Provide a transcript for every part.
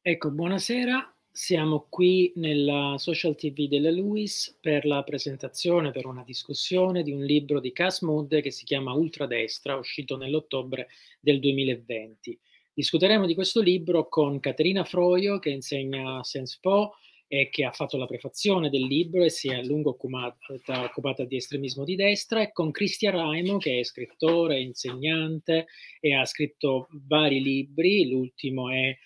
Ecco, buonasera. Siamo qui nella Social TV della LUIS per la presentazione, per una discussione di un libro di Cas Mudde che si chiama Ultradestra, uscito nell'ottobre del 2020. Discuteremo di questo libro con Caterina Froio, che insegna Sciences Po e che ha fatto la prefazione del libro e si è a lungo occupata di estremismo di destra, e con Cristian Raimo, che è scrittore, insegnante e ha scritto vari libri. L'ultimo è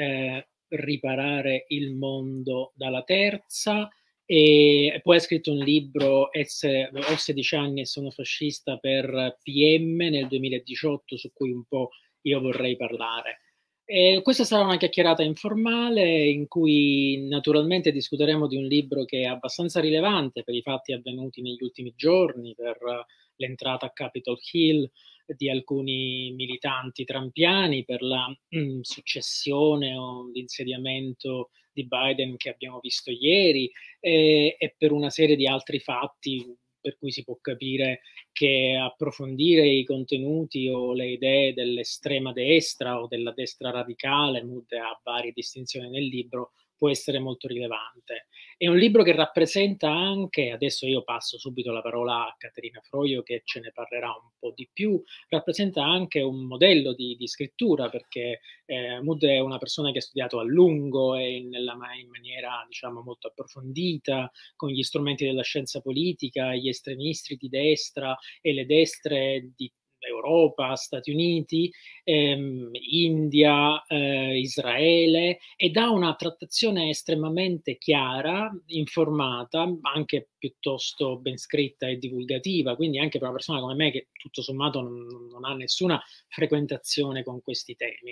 Riparare il mondo dalla terza, e poi ha scritto un libro, Ho 16 anni e sono fascista, per PM nel 2018, su cui un po' io vorrei parlare. Questa sarà una chiacchierata informale in cui naturalmente discuteremo di un libro che è abbastanza rilevante per i fatti avvenuti negli ultimi giorni, per l'entrata a Capitol Hill di alcuni militanti trampiani, per la successione o l'insediamento di Biden che abbiamo visto ieri, e per una serie di altri fatti per cui si può capire che approfondire i contenuti o le idee dell'estrema destra o della destra radicale, Mudde ha varie distinzioni nel libro, può essere molto rilevante. È un libro che rappresenta anche, adesso io passo subito la parola a Caterina Froio che ce ne parlerà un po' di più, rappresenta anche un modello di scrittura, perché Mudde è una persona che ha studiato a lungo e in maniera, diciamo, molto approfondita, con gli strumenti della scienza politica, gli estremisti di destra e le destre di Europa, Stati Uniti, India, Israele, e dà una trattazione estremamente chiara, informata, anche piuttosto ben scritta e divulgativa, quindi anche per una persona come me che tutto sommato non ha nessuna frequentazione con questi temi.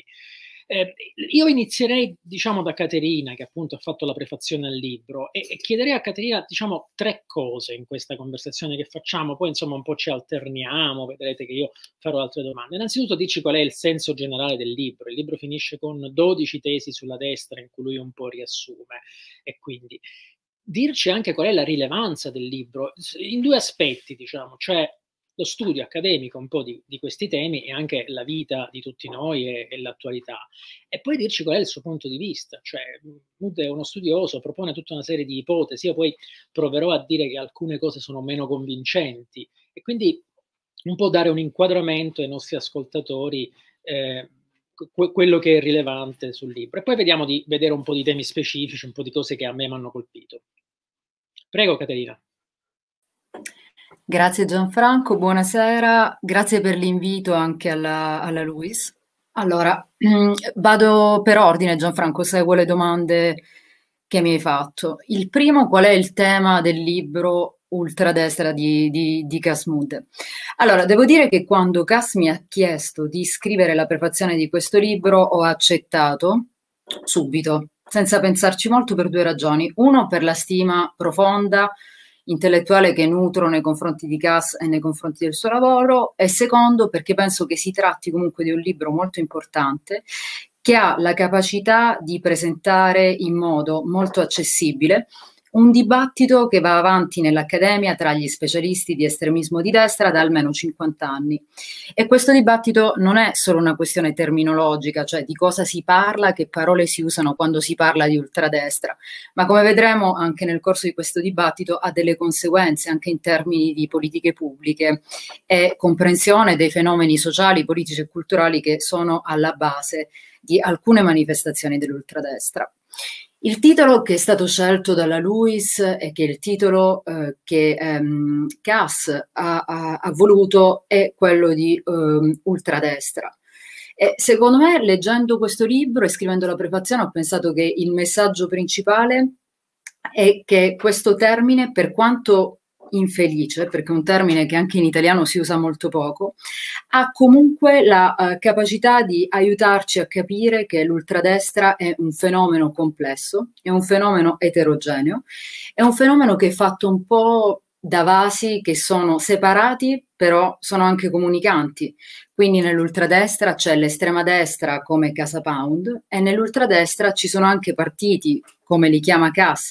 Io inizierei, diciamo, da Caterina, che appunto ha fatto la prefazione al libro, e chiederei a Caterina, diciamo, tre cose in questa conversazione che facciamo, poi insomma un po' ci alterniamo, vedrete che io farò altre domande. Innanzitutto dici qual è il senso generale del libro. Il libro finisce con 12 tesi sulla destra in cui lui un po' riassume, e quindi dirci anche qual è la rilevanza del libro in due aspetti, diciamo, cioè lo studio accademico un po' di questi temi e anche la vita di tutti noi e l'attualità, e poi dirci qual è il suo punto di vista. Cioè, Mudde è uno studioso, propone tutta una serie di ipotesi, io poi proverò a dire che alcune cose sono meno convincenti, e quindi un po' dare un inquadramento ai nostri ascoltatori, quello che è rilevante sul libro, e poi vediamo di vedere un po' di temi specifici, un po' di cose che a me mi hanno colpito. Prego, Caterina. Grazie Gianfranco, buonasera, grazie per l'invito anche alla LUIS. Allora, vado per ordine Gianfranco, seguo le domande che mi hai fatto. Il primo, qual è il tema del libro Ultradestra di Cas Mudde? Allora, devo dire che quando Cas mi ha chiesto di scrivere la prefazione di questo libro ho accettato subito, senza pensarci molto, per due ragioni. Uno, per la stima profonda intellettuale che nutro nei confronti di Cass e nei confronti del suo lavoro, e secondo perché penso che si tratti comunque di un libro molto importante che ha la capacità di presentare in modo molto accessibile un dibattito che va avanti nell'accademia tra gli specialisti di estremismo di destra da almeno 50 anni. E questo dibattito non è solo una questione terminologica, cioè di cosa si parla, che parole si usano quando si parla di ultradestra, ma come vedremo anche nel corso di questo dibattito ha delle conseguenze anche in termini di politiche pubbliche e comprensione dei fenomeni sociali, politici e culturali che sono alla base di alcune manifestazioni dell'ultradestra. Il titolo che è stato scelto dalla LUIS e che è il titolo che Cass ha voluto è quello di ultradestra. E secondo me, leggendo questo libro e scrivendo la prefazione, ho pensato che il messaggio principale è che questo termine, per quanto infelice, perché è un termine che anche in italiano si usa molto poco, ha comunque la capacità di aiutarci a capire che l'ultradestra è un fenomeno complesso, è un fenomeno eterogeneo, è un fenomeno che è fatto un po' da vasi che sono separati, però sono anche comunicanti. Quindi nell'ultradestra c'è l'estrema destra come Casa Pound e nell'ultradestra ci sono anche partiti, come li chiama Cass,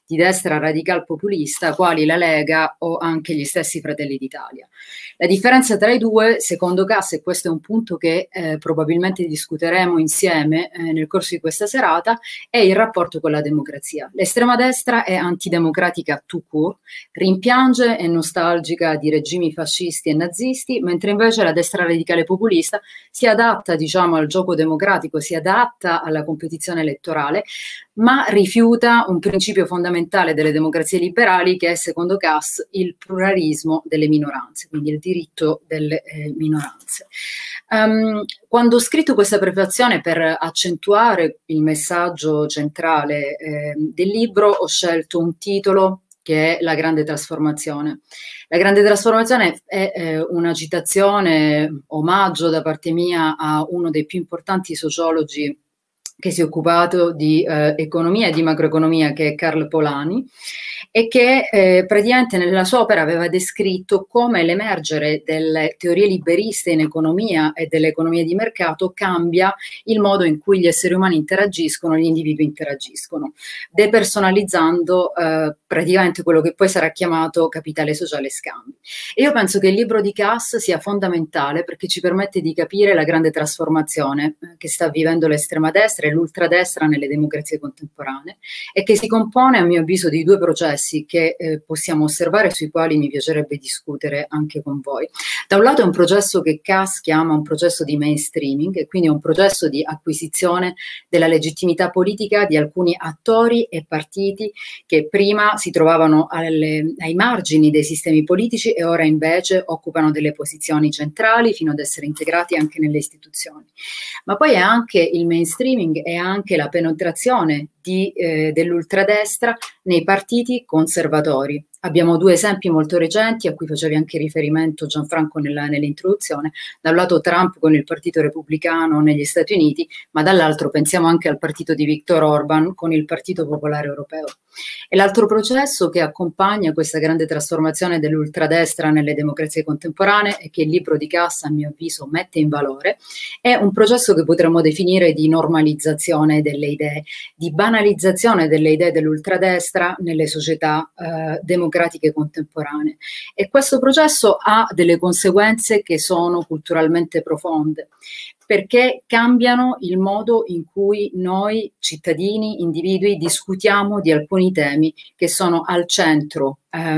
di destra radical populista, quali la Lega o anche gli stessi Fratelli d'Italia. La differenza tra i due, secondo Cass, e questo è un punto che probabilmente discuteremo insieme nel corso di questa serata, è il rapporto con la democrazia. L'estrema destra è antidemocratica tout court, rimpiange e nostalgica di regimi fascisti e nazisti, mentre invece la destra radicale populista si adatta, diciamo, al gioco democratico, si adatta alla competizione elettorale, ma rifiuta un principio fondamentale delle democrazie liberali che è, secondo Cass, il pluralismo delle minoranze, quindi il diritto delle minoranze. Quando ho scritto questa prefazione per accentuare il messaggio centrale del libro, ho scelto un titolo che è La grande trasformazione. La grande trasformazione è una citazione, omaggio da parte mia a uno dei più importanti sociologi che si è occupato di economia e di macroeconomia, che è Karl Polanyi, e che praticamente nella sua opera aveva descritto come l'emergere delle teorie liberiste in economia e dell'economia di mercato cambia il modo in cui gli esseri umani interagiscono, gli individui interagiscono, depersonalizzando praticamente quello che poi sarà chiamato capitale sociale scambi. E io penso che il libro di Cass sia fondamentale perché ci permette di capire la grande trasformazione che sta vivendo l'estrema destra e l'ultradestra nelle democrazie contemporanee e che si compone, a mio avviso, di due processi che possiamo osservare e sui quali mi piacerebbe discutere anche con voi. Da un lato è un processo che Cass chiama un processo di mainstreaming, e quindi è un processo di acquisizione della legittimità politica di alcuni attori e partiti che prima si trovavano ai margini dei sistemi politici e ora invece occupano delle posizioni centrali fino ad essere integrati anche nelle istituzioni. Ma poi è anche il mainstreaming, è anche la penetrazione dell'ultradestra nei partiti conservatori. Abbiamo due esempi molto recenti a cui facevi anche riferimento Gianfranco nell'introduzione. Da un lato Trump con il Partito Repubblicano negli Stati Uniti, ma dall'altro pensiamo anche al partito di Viktor Orban con il Partito Popolare Europeo. E l'altro processo che accompagna questa grande trasformazione dell'ultradestra nelle democrazie contemporanee e che il libro di Cass, a mio avviso, mette in valore, è un processo che potremmo definire di normalizzazione delle idee, di banalizzazione delle idee dell'ultradestra nelle società democratiche contemporanee. E questo processo ha delle conseguenze che sono culturalmente profonde, perché cambiano il modo in cui noi cittadini, individui, discutiamo di alcuni temi che sono al centro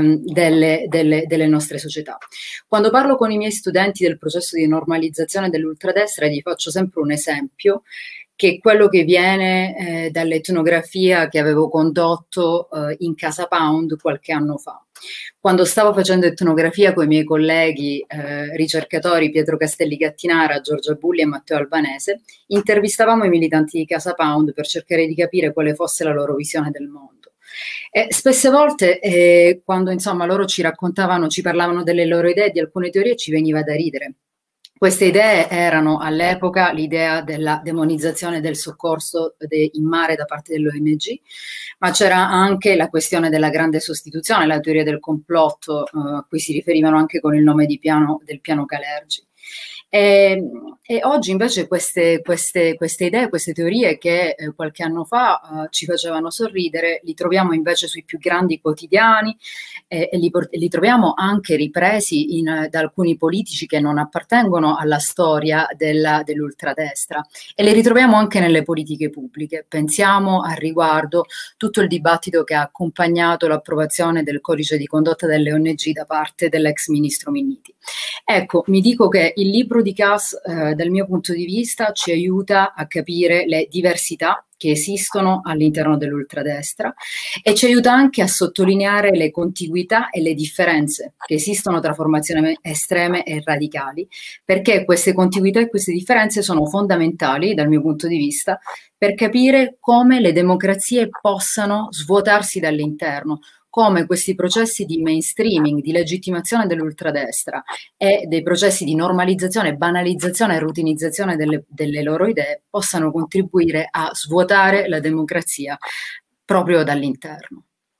delle nostre società. Quando parlo con i miei studenti del processo di normalizzazione dell'ultradestra, gli faccio sempre un esempio, che è quello che viene dall'etnografia che avevo condotto in Casa Pound qualche anno fa. Quando stavo facendo etnografia con i miei colleghi ricercatori Pietro Castelli Gattinara, Giorgia Bulli e Matteo Albanese, intervistavamo i militanti di Casa Pound per cercare di capire quale fosse la loro visione del mondo. E spesse volte, quando insomma loro ci raccontavano, ci parlavano delle loro idee, di alcune teorie, ci veniva da ridere. Queste idee erano all'epoca l'idea della demonizzazione del soccorso in mare da parte dell'ONG, ma c'era anche la questione della grande sostituzione, la teoria del complotto, a cui si riferivano anche con il nome del piano Kalergi. E oggi invece queste idee, queste teorie che qualche anno fa ci facevano sorridere, li troviamo invece sui più grandi quotidiani e li troviamo anche ripresi da alcuni politici che non appartengono alla storia dell'ultradestra e li ritroviamo anche nelle politiche pubbliche. Pensiamo al riguardo tutto il dibattito che ha accompagnato l'approvazione del codice di condotta delle ONG da parte dell'ex ministro Minniti. Ecco, mi dico che il libro di Cass, dal mio punto di vista, ci aiuta a capire le diversità che esistono all'interno dell'ultradestra e ci aiuta anche a sottolineare le contiguità e le differenze che esistono tra formazioni estreme e radicali, perché queste contiguità e queste differenze sono fondamentali, dal mio punto di vista, per capire come le democrazie possano svuotarsi dall'interno, come questi processi di mainstreaming, di legittimazione dell'ultradestra e dei processi di normalizzazione, banalizzazione e rutinizzazione delle loro idee possano contribuire a svuotare la democrazia proprio dall'interno.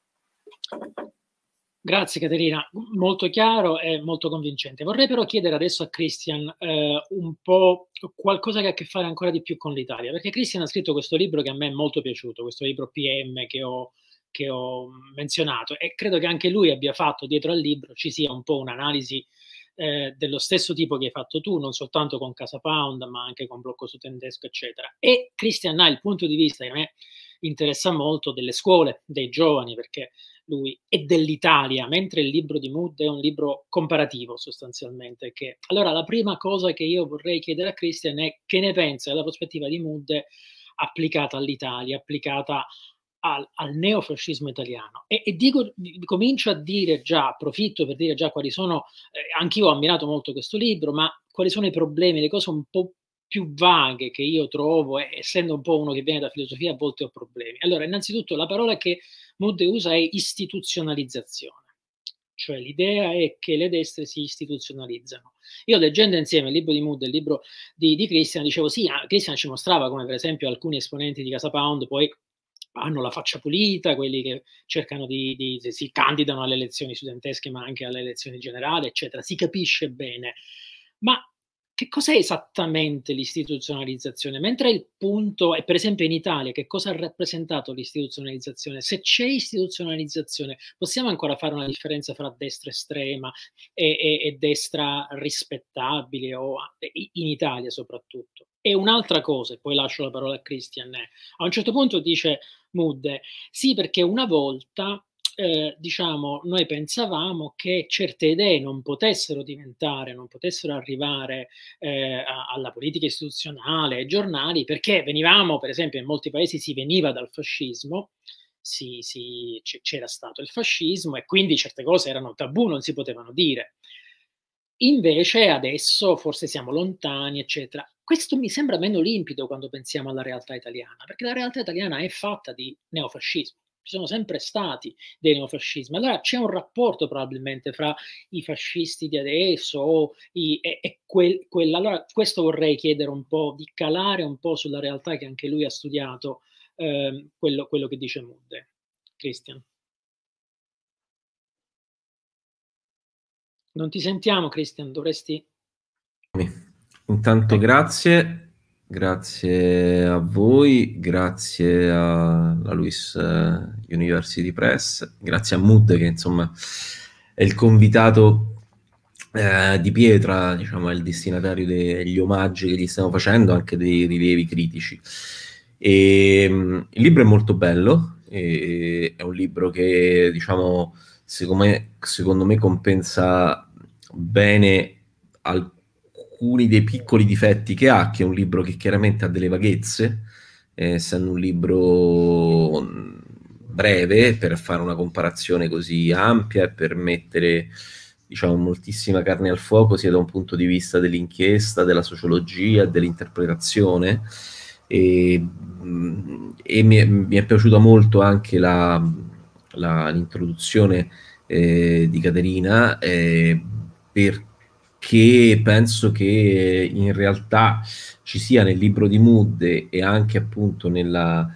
Grazie Caterina, molto chiaro e molto convincente. Vorrei però chiedere adesso a Christian un po' qualcosa che ha a che fare ancora di più con l'Italia, perché Christian ha scritto questo libro che a me è molto piaciuto, questo libro PM che ho che ho menzionato, e credo che anche lui abbia fatto, dietro al libro ci sia un po' un'analisi dello stesso tipo che hai fatto tu, non soltanto con Casa Pound, ma anche con Blocco Studentesco, eccetera. E Christian ha il punto di vista che a me interessa molto delle scuole, dei giovani, perché lui è dell'Italia, mentre il libro di Mood è un libro comparativo sostanzialmente. Allora, la prima cosa che io vorrei chiedere a Christian è che ne pensa della prospettiva di Mood applicata all'Italia, applicata al neofascismo italiano. E comincio a dire già, approfitto per dire già quali sono, anch'io ho ammirato molto questo libro, ma quali sono i problemi, le cose un po' più vaghe che io trovo, essendo un po' uno che viene da filosofia, a volte ho problemi. Allora, innanzitutto la parola che Mood usa è istituzionalizzazione, cioè l'idea è che le destre si istituzionalizzano. Io leggendo insieme il libro di Mood e il libro di Christian, dicevo sì, Christian ci mostrava come per esempio alcuni esponenti di Casa Pound poi hanno la faccia pulita, quelli che cercano si candidano alle elezioni studentesche ma anche alle elezioni generali, eccetera, si capisce bene. Ma che cos'è esattamente l'istituzionalizzazione? Mentre il punto è, per esempio in Italia, che cosa ha rappresentato l'istituzionalizzazione? Se c'è istituzionalizzazione, possiamo ancora fare una differenza fra destra estrema e destra rispettabile, in Italia soprattutto. E un'altra cosa, e poi lascio la parola a Christian, a un certo punto dice Mood, sì, perché una volta diciamo, noi pensavamo che certe idee non potessero arrivare alla politica istituzionale, ai giornali, perché venivamo, per esempio, in molti paesi si veniva dal fascismo, c'era stato il fascismo e quindi certe cose erano tabù, non si potevano dire. Invece adesso forse siamo lontani, eccetera. Questo mi sembra meno limpido quando pensiamo alla realtà italiana, perché la realtà italiana è fatta di neofascismo. Ci sono sempre stati dei neofascismi. Allora c'è un rapporto probabilmente fra i fascisti di adesso allora questo vorrei chiedere un po', di calare un po' sulla realtà che anche lui ha studiato, quello che dice Mood. Christian. Non ti sentiamo, Christian, dovresti... Intanto grazie a voi, grazie alla Luis University Press, grazie a Mood che insomma è il convitato di pietra, diciamo, è il destinatario degli omaggi che gli stiamo facendo, anche dei rilievi critici. Il libro è molto bello, è un libro che, diciamo, secondo me compensa bene alcuni dei piccoli difetti che ha, che è un libro che chiaramente ha delle vaghezze, essendo un libro breve, per fare una comparazione così ampia e per mettere, diciamo, moltissima carne al fuoco, sia da un punto di vista dell'inchiesta, della sociologia, dell'interpretazione. E mi è piaciuta molto anche l'introduzione di Caterina, perché penso che in realtà ci sia nel libro di Mood e anche appunto nella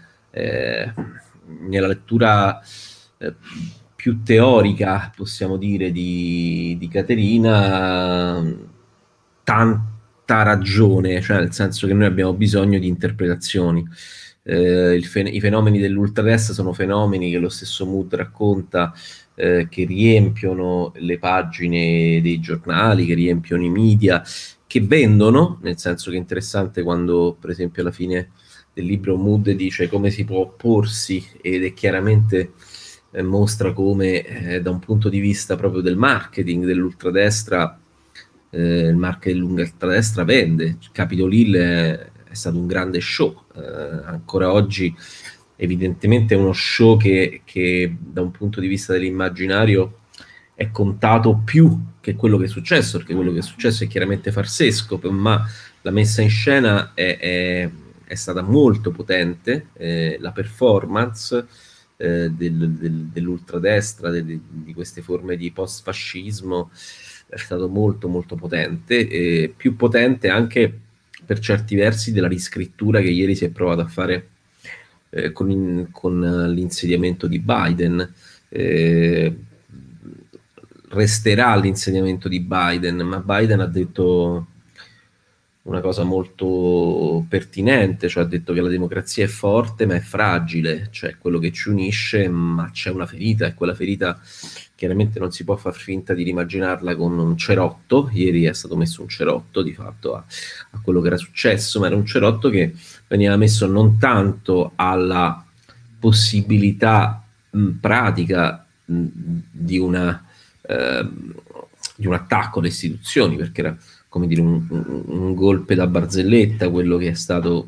lettura più teorica, possiamo dire, di Caterina, tanta ragione, cioè nel senso che noi abbiamo bisogno di interpretazioni. I fenomeni dell'ultradestra sono fenomeni che lo stesso Mood racconta, che riempiono le pagine dei giornali, che riempiono i media, che vendono, nel senso che è interessante quando, per esempio, alla fine del libro Mood dice come si può opporsi, ed è chiaramente mostra come da un punto di vista proprio del marketing dell'ultradestra, il marketing dell'ultradestra vende. Capitol Hill è stato un grande show, ancora oggi evidentemente è uno show che da un punto di vista dell'immaginario è contato più che quello che è successo, perché quello che è successo è chiaramente farsesco, ma la messa in scena è stata molto potente, la performance dell'ultradestra, di queste forme di post-fascismo, è stato molto molto potente, e più potente anche per certi versi della riscrittura che ieri si è provato a fare con l'insediamento di Biden. Resterà l'insediamento di Biden, ma Biden ha detto una cosa molto pertinente, cioè ha detto che la democrazia è forte ma è fragile, cioè quello che ci unisce, ma c'è una ferita e quella ferita chiaramente non si può far finta di rimaginarla con un cerotto. Ieri è stato messo un cerotto di fatto a quello che era successo, ma era un cerotto che veniva messo non tanto alla possibilità pratica di una di un attacco alle istituzioni, perché era come dire un golpe da barzelletta quello che è stato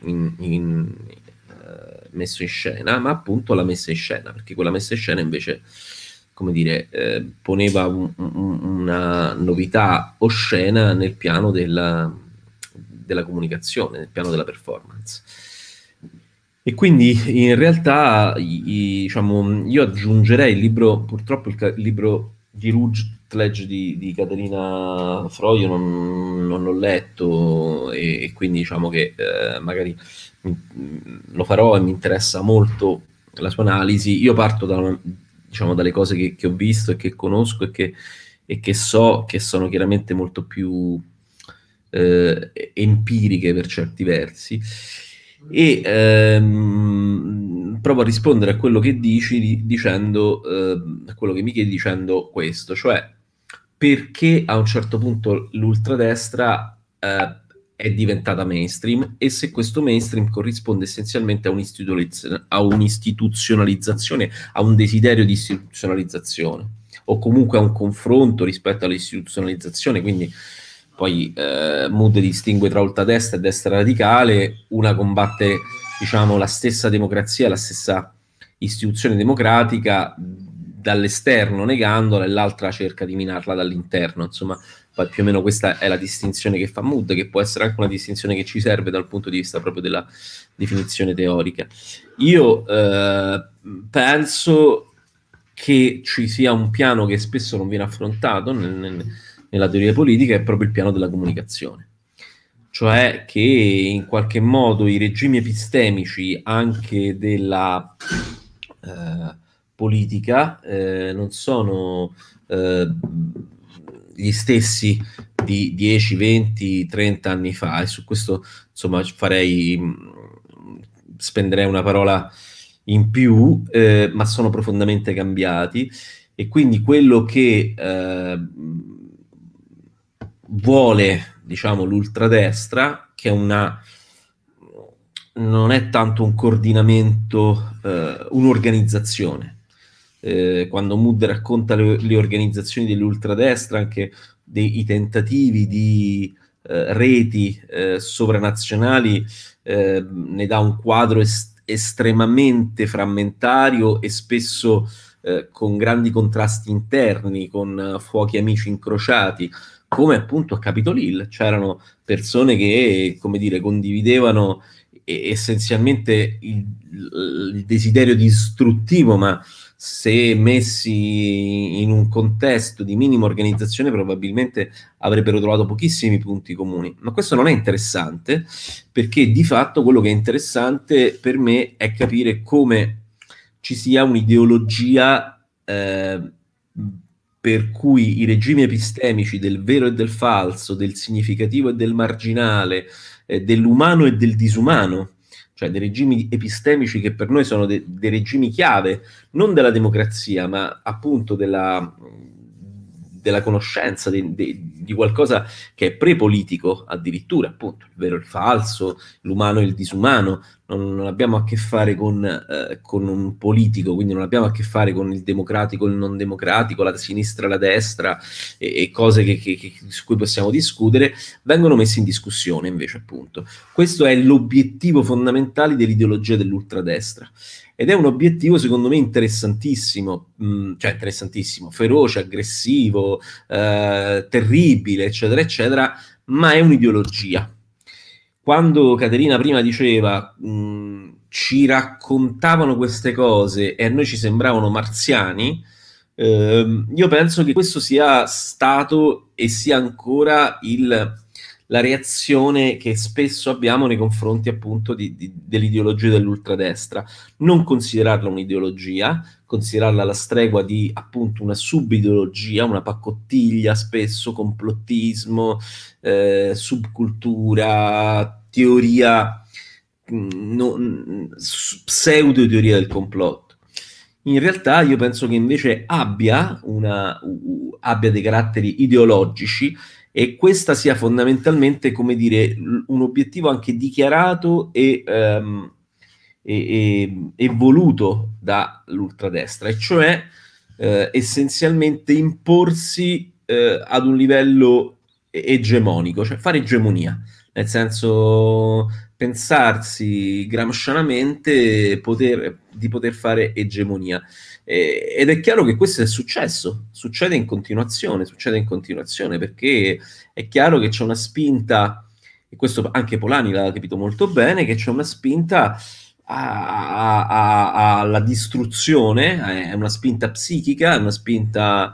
messo in scena, ma appunto la messa in scena, perché quella messa in scena invece, come dire, poneva una novità oscena nel piano della comunicazione, nel piano della performance. E quindi in realtà diciamo, io aggiungerei il libro, purtroppo il libro di Routledge di Caterina Froio non l'ho letto, e quindi diciamo che magari lo farò e mi interessa molto la sua analisi. Io parto diciamo, dalle cose che ho visto e che conosco e che so che sono chiaramente molto più empiriche per certi versi, e provo a rispondere a quello che dici dicendo a quello che mi chiedi dicendo questo, cioè perché a un certo punto l'ultradestra è diventata mainstream, e se questo mainstream corrisponde essenzialmente a un'istituzionalizzazione, a un desiderio di istituzionalizzazione, o comunque a un confronto rispetto all'istituzionalizzazione. Quindi poi Mood distingue tra ultradestra e destra radicale, una combatte, diciamo, la stessa democrazia, la stessa istituzione democratica dall'esterno negandola, e l'altra cerca di minarla dall'interno. Insomma, poi più o meno questa è la distinzione che fa Mood, che può essere anche una distinzione che ci serve dal punto di vista proprio della definizione teorica. Io penso che ci sia un piano che spesso non viene affrontato nella teoria politica, è proprio il piano della comunicazione, cioè che in qualche modo i regimi epistemici anche della politica non sono gli stessi di 10, 20, 30 anni fa, e su questo insomma spenderei una parola in più, ma sono profondamente cambiati. E quindi quello che vuole, diciamo, l'ultradestra, che non è tanto un coordinamento, un'organizzazione. Quando Mood racconta le organizzazioni dell'ultradestra, anche i tentativi di reti sovranazionali, ne dà un quadro estremamente frammentario e spesso con grandi contrasti interni, con fuochi amici incrociati, come appunto a Capitol Hill. C'erano persone che, come dire, condividevano essenzialmente il desiderio distruttivo, ma se messi in un contesto di minima organizzazione probabilmente avrebbero trovato pochissimi punti comuni. Ma questo non è interessante, perché di fatto quello che è interessante per me è capire come ci sia un'ideologia per cui i regimi epistemici del vero e del falso, del significativo e del marginale, dell'umano e del disumano, cioè dei regimi epistemici che per noi sono dei regimi chiave, non della democrazia, ma appunto della conoscenza, di qualcosa che è prepolitico addirittura, appunto, il vero e il falso, l'umano e il disumano. Non abbiamo a che fare con un politico, quindi non abbiamo a che fare con il democratico e il non democratico, la sinistra e la destra, e cose su cui possiamo discutere, vengono messe in discussione invece, appunto. Questo è l'obiettivo fondamentale dell'ideologia dell'ultradestra. Ed è un obiettivo secondo me interessantissimo, cioè interessantissimo, feroce, aggressivo, terribile, eccetera, eccetera, ma è un'ideologia. Quando Caterina prima diceva ci raccontavano queste cose e a noi ci sembravano marziani, io penso che questo sia stato e sia ancora la reazione che spesso abbiamo nei confronti appunto dell'ideologia dell'ultradestra. Non considerarla un'ideologia, considerarla alla stregua di appunto una subideologia, una pacottiglia spesso, complottismo, subcultura, teoria, pseudo-teoria del complotto. In realtà io penso che invece abbia dei caratteri ideologici, e questa sia fondamentalmente, come dire, un obiettivo anche dichiarato e voluto dall'ultradestra, e cioè essenzialmente imporsi ad un livello egemonico, cioè fare egemonia, nel senso pensarsi gramscianamente di poter fare egemonia. Ed è chiaro che questo è successo, succede in continuazione, perché è chiaro che c'è una spinta, e questo anche Polanyi l'ha capito molto bene, che c'è una spinta alla distruzione, è una spinta psichica, è una spinta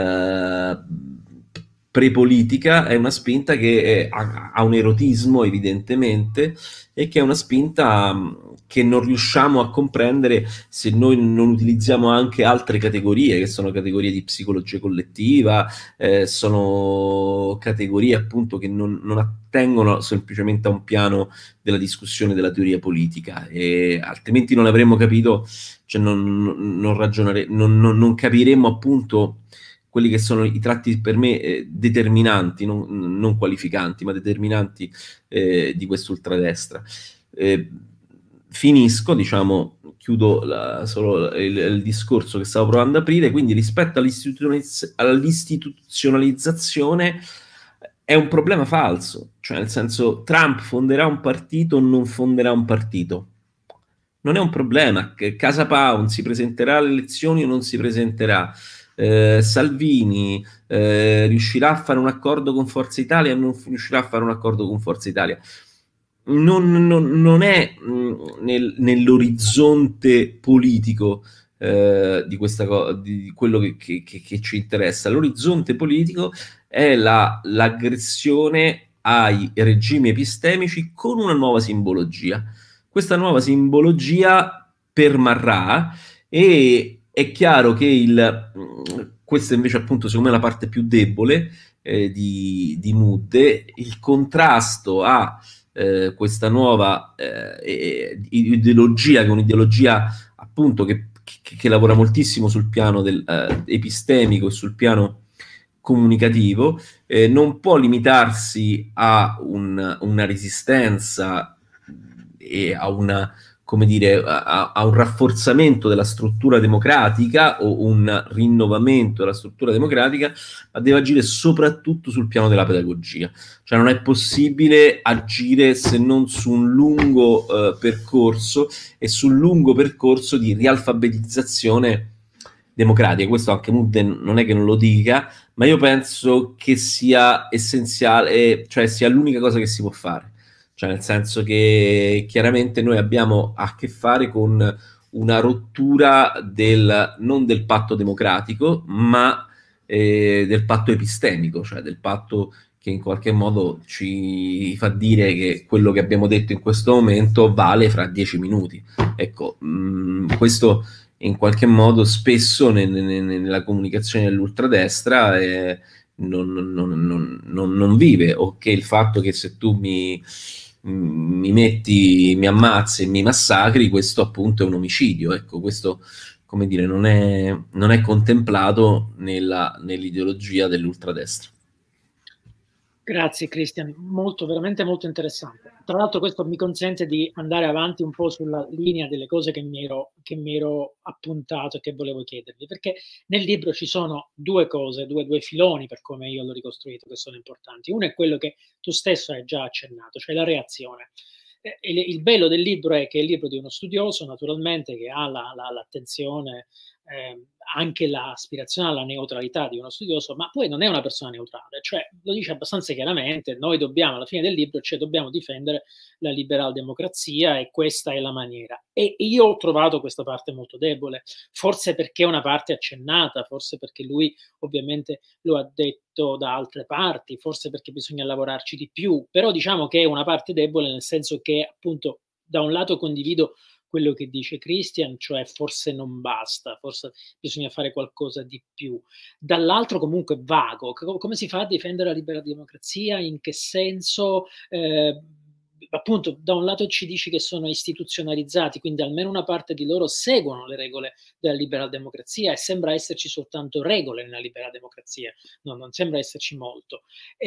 prepolitica, è una spinta che ha un erotismo evidentemente, e che è una spinta che non riusciamo a comprendere se noi non utilizziamo anche altre categorie, che sono categorie di psicologia collettiva, sono categorie appunto che non attengono semplicemente a un piano della discussione della teoria politica, e altrimenti non avremmo capito, cioè non capiremmo appunto quelli che sono i tratti per me determinanti, non qualificanti, ma determinanti di quest'ultradestra. Finisco, diciamo, chiudo solo il discorso che stavo provando ad aprire. Quindi rispetto all'istituzionalizzazione è un problema falso, cioè nel senso, Trump fonderà un partito o non fonderà un partito? Non è un problema. Casa Pound si presenterà alle elezioni o non si presenterà? Salvini riuscirà a fare un accordo con Forza Italia o non riuscirà a fare un accordo con Forza Italia? Non è nell'orizzonte politico di quello che ci interessa. L'orizzonte politico è l'aggressione ai regimi epistemici con una nuova simbologia. Questa nuova simbologia permarrà, e è chiaro che questa invece appunto secondo me è la parte più debole di Mudde, il contrasto a questa nuova ideologia, che è un'ideologia appunto che lavora moltissimo sul piano epistemico e sul piano comunicativo, non può limitarsi a una resistenza e a una, come dire, a un rafforzamento della struttura democratica o un rinnovamento della struttura democratica, ma deve agire soprattutto sul piano della pedagogia. Cioè non è possibile agire se non su un lungo percorso, e sul lungo percorso di rialfabetizzazione democratica. Questo anche Mudde non è che non lo dica, ma io penso che sia essenziale, cioè sia l'unica cosa che si può fare. Cioè nel senso che chiaramente noi abbiamo a che fare con una rottura non del patto democratico, ma del patto epistemico, cioè del patto che in qualche modo ci fa dire che quello che abbiamo detto in questo momento vale fra 10 minuti. Ecco, questo in qualche modo spesso nella comunicazione dell'ultradestra non vive, o che il fatto che se tu mi ammazzi e mi massacri, questo appunto è un omicidio. Ecco, questo, come dire, non è contemplato nell'ideologia dell'ultradestra. Grazie Christian, veramente molto interessante. Tra l'altro questo mi consente di andare avanti un po' sulla linea delle cose che mi ero appuntato e che volevo chiedervi, perché nel libro ci sono due cose, due filoni, per come io l'ho ricostruito, che sono importanti. Uno è quello che tu stesso hai già accennato, cioè la reazione. Il bello del libro è che è il libro di uno studioso, naturalmente, che ha l'attenzione anche l'aspirazione alla neutralità di uno studioso, ma poi non è una persona neutrale, cioè lo dice abbastanza chiaramente, noi dobbiamo, alla fine del libro, cioè dobbiamo difendere la liberal democrazia e questa è la maniera. E io ho trovato questa parte molto debole, forse perché è una parte accennata, forse perché lui ovviamente lo ha detto da altre parti, forse perché bisogna lavorarci di più, però diciamo che è una parte debole nel senso che appunto da un lato condivido quello che dice Christian, cioè forse non basta, forse bisogna fare qualcosa di più. Dall'altro comunque vago, come si fa a difendere la libera democrazia, in che senso? Appunto, da un lato ci dici che sono istituzionalizzati, quindi almeno una parte di loro seguono le regole della libera democrazia e sembra esserci soltanto regole nella libera democrazia, no, non sembra esserci molto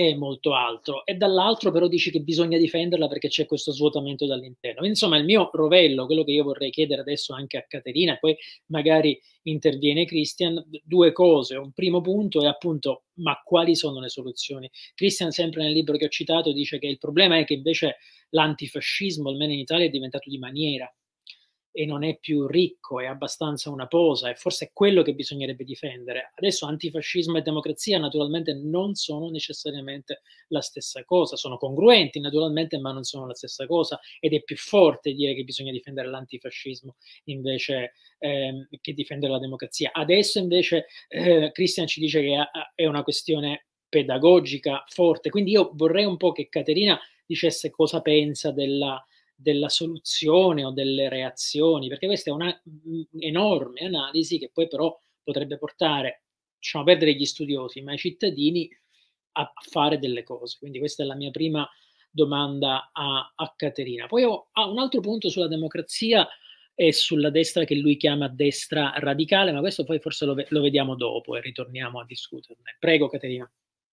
altro. E dall'altro però dici che bisogna difenderla perché c'è questo svuotamento dall'interno. Quindi, insomma, il mio rovello, quello che io vorrei chiedere adesso anche a Caterina, e poi magari interviene Christian, due cose. Un primo punto è appunto, ma quali sono le soluzioni? Christian, sempre nel libro che ho citato, dice che il problema è che invece l'antifascismo, almeno in Italia, è diventato di maniera e non è più ricco, è abbastanza una posa e forse è quello che bisognerebbe difendere. Adesso antifascismo e democrazia naturalmente non sono necessariamente la stessa cosa, sono congruenti naturalmente, ma non sono la stessa cosa ed è più forte dire che bisogna difendere l'antifascismo invece che difendere la democrazia. Adesso invece Christian ci dice che è una questione pedagogica forte, quindi io vorrei un po' che Caterina dicesse cosa pensa della soluzione o delle reazioni, perché questa è una enorme analisi che poi però potrebbe portare, lasciamo perdere gli studiosi, ma i cittadini a fare delle cose. Quindi questa è la mia prima domanda a Caterina. Poi ho un altro punto sulla democrazia e sulla destra che lui chiama destra radicale, ma questo poi forse lo vediamo dopo e ritorniamo a discuterne. Prego Caterina.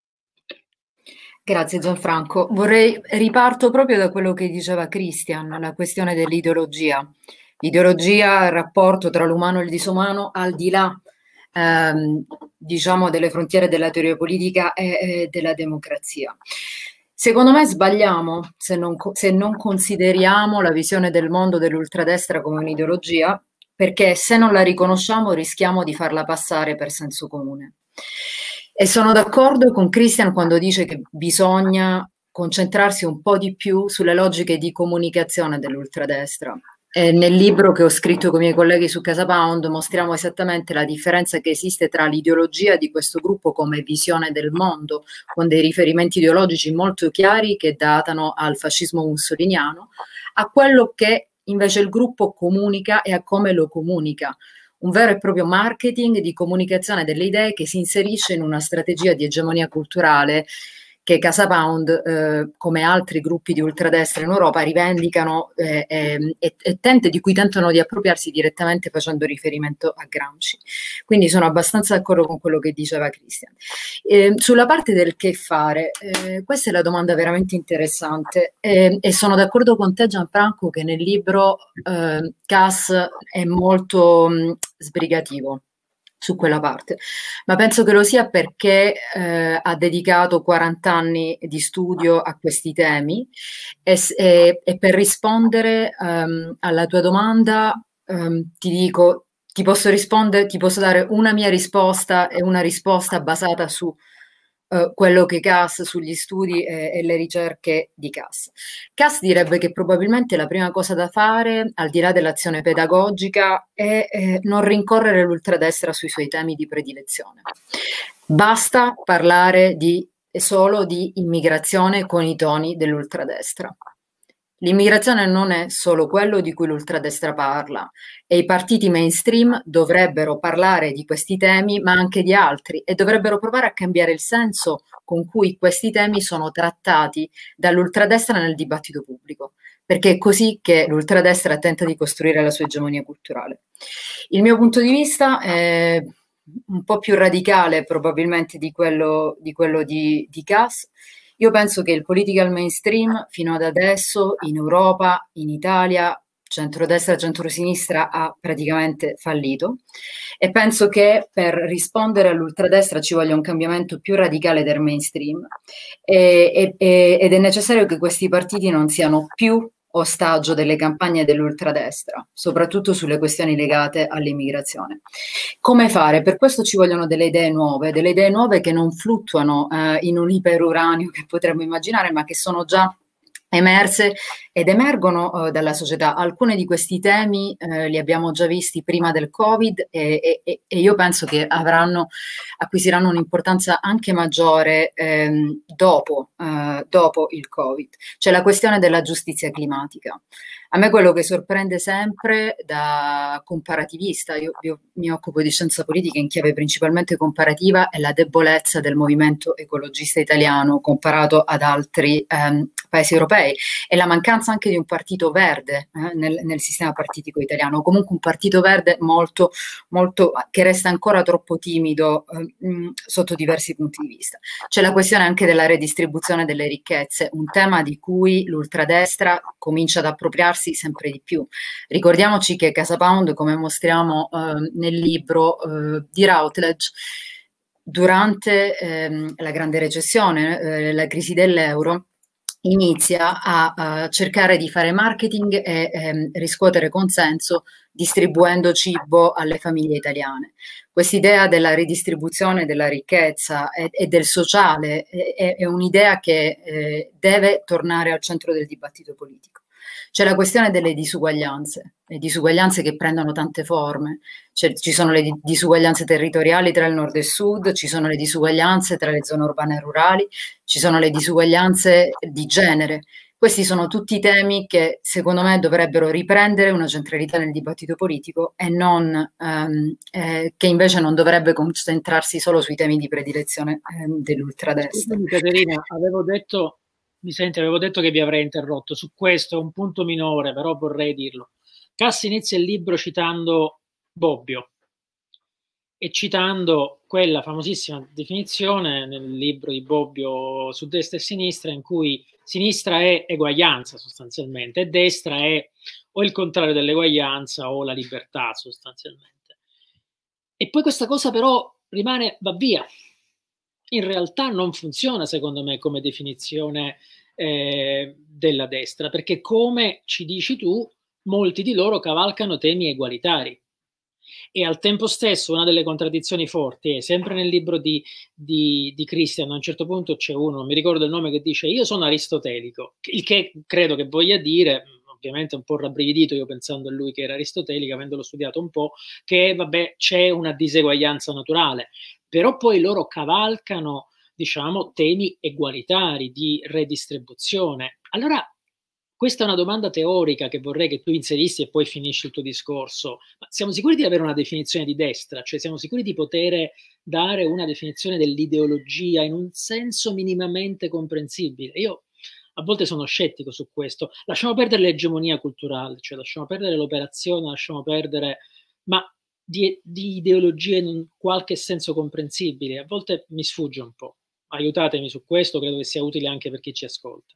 Grazie Gianfranco. Riparto proprio da quello che diceva Christian, la questione dell'ideologia. L'ideologia, il rapporto tra l'umano e il disumano, al di là diciamo delle frontiere della teoria politica e della democrazia. Secondo me sbagliamo se non consideriamo la visione del mondo dell'ultradestra come un'ideologia, perché se non la riconosciamo rischiamo di farla passare per senso comune. E sono d'accordo con Christian quando dice che bisogna concentrarsi un po' di più sulle logiche di comunicazione dell'ultradestra. Nel libro che ho scritto con i miei colleghi su CasaPound mostriamo esattamente la differenza che esiste tra l'ideologia di questo gruppo come visione del mondo, con dei riferimenti ideologici molto chiari che datano al fascismo mussoliniano, a quello che invece il gruppo comunica e a come lo comunica. Un vero e proprio marketing di comunicazione delle idee che si inserisce in una strategia di egemonia culturale che CasaPound, come altri gruppi di ultradestra in Europa, rivendicano di cui tentano di appropriarsi direttamente facendo riferimento a Gramsci. Quindi sono abbastanza d'accordo con quello che diceva Christian. Sulla parte del che fare, questa è la domanda veramente interessante e sono d'accordo con te Gianfranco che nel libro Cass è molto sbrigativo su quella parte, ma penso che lo sia perché ha dedicato 40 anni di studio a questi temi e per rispondere alla tua domanda ti posso dare una mia risposta e una risposta basata su quello che Cass, sugli studi e le ricerche di Cass. Cass direbbe che probabilmente la prima cosa da fare, al di là dell'azione pedagogica, è non rincorrere l'ultradestra sui suoi temi di predilezione. Basta parlare solo di immigrazione con i toni dell'ultradestra. L'immigrazione non è solo quello di cui l'ultradestra parla e i partiti mainstream dovrebbero parlare di questi temi ma anche di altri e dovrebbero provare a cambiare il senso con cui questi temi sono trattati dall'ultradestra nel dibattito pubblico, perché è così che l'ultradestra tenta di costruire la sua egemonia culturale. Il mio punto di vista è un po' più radicale probabilmente di quello di Cass. Io penso che il political mainstream fino ad adesso in Europa, in Italia, centrodestra e centrosinistra ha praticamente fallito e penso che per rispondere all'ultradestra ci voglia un cambiamento più radicale del mainstream ed è necessario che questi partiti non siano più ostaggio delle campagne dell'ultradestra, soprattutto sulle questioni legate all'immigrazione. Come fare? Per questo ci vogliono delle idee nuove che non fluttuano in un iperuranio che potremmo immaginare, ma che sono già emerse ed emergono dalla società. Alcuni di questi temi li abbiamo già visti prima del Covid e io penso che acquisiranno un'importanza anche maggiore dopo il Covid. C'è la questione della giustizia climatica. A me quello che sorprende sempre da comparativista, io mi occupo di scienza politica in chiave principalmente comparativa, è la debolezza del movimento ecologista italiano comparato ad altri paesi europei e la mancanza anche di un partito verde nel sistema partitico italiano, o comunque un partito verde molto, molto, che resta ancora troppo timido sotto diversi punti di vista. C'è la questione anche della redistribuzione delle ricchezze, un tema di cui l'ultradestra comincia ad appropriarsi sempre di più. Ricordiamoci che Casa Pound, come mostriamo nel libro di Routledge, durante la grande recessione, la crisi dell'euro, inizia a cercare di fare marketing e riscuotere consenso distribuendo cibo alle famiglie italiane. Quest'idea della ridistribuzione della ricchezza e del sociale è un'idea che deve tornare al centro del dibattito politico. C'è la questione delle disuguaglianze, le disuguaglianze che prendono tante forme. Ci sono le disuguaglianze territoriali tra il nord e il sud, ci sono le disuguaglianze tra le zone urbane e rurali, ci sono le disuguaglianze di genere. Questi sono tutti temi che secondo me dovrebbero riprendere una centralità nel dibattito politico e non che invece non dovrebbe concentrarsi solo sui temi di predilezione dell'ultradestra. Caterina, avevo detto che vi avrei interrotto su questo, è un punto minore, però vorrei dirlo. Cassi inizia il libro citando Bobbio e citando quella famosissima definizione nel libro di Bobbio su destra e sinistra, in cui sinistra è eguaglianza sostanzialmente e destra è o il contrario dell'eguaglianza o la libertà sostanzialmente. E poi questa cosa però va via. In realtà non funziona, secondo me, come definizione della destra, perché come ci dici tu, molti di loro cavalcano temi egualitari. E al tempo stesso una delle contraddizioni forti è sempre nel libro di Christian, a un certo punto c'è uno, non mi ricordo il nome, che dice io sono aristotelico, il che credo che voglia dire, ovviamente un po' rabbrividito io pensando a lui che era aristotelico, avendolo studiato un po', che vabbè c'è una diseguaglianza naturale, però poi loro cavalcano, diciamo, temi egualitari di redistribuzione. Allora, questa è una domanda teorica che vorrei che tu inserissi e poi finisci il tuo discorso. Ma siamo sicuri di avere una definizione di destra? Cioè siamo sicuri di poter dare una definizione dell'ideologia in un senso minimamente comprensibile? Io a volte sono scettico su questo. Lasciamo perdere l'egemonia culturale, cioè lasciamo perdere l'operazione, lasciamo perdere... ma di ideologie in un qualche senso comprensibile. A volte mi sfugge un po'. Aiutatemi su questo, credo che sia utile anche per chi ci ascolta.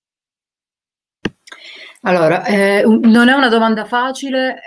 Allora, non è una domanda facile,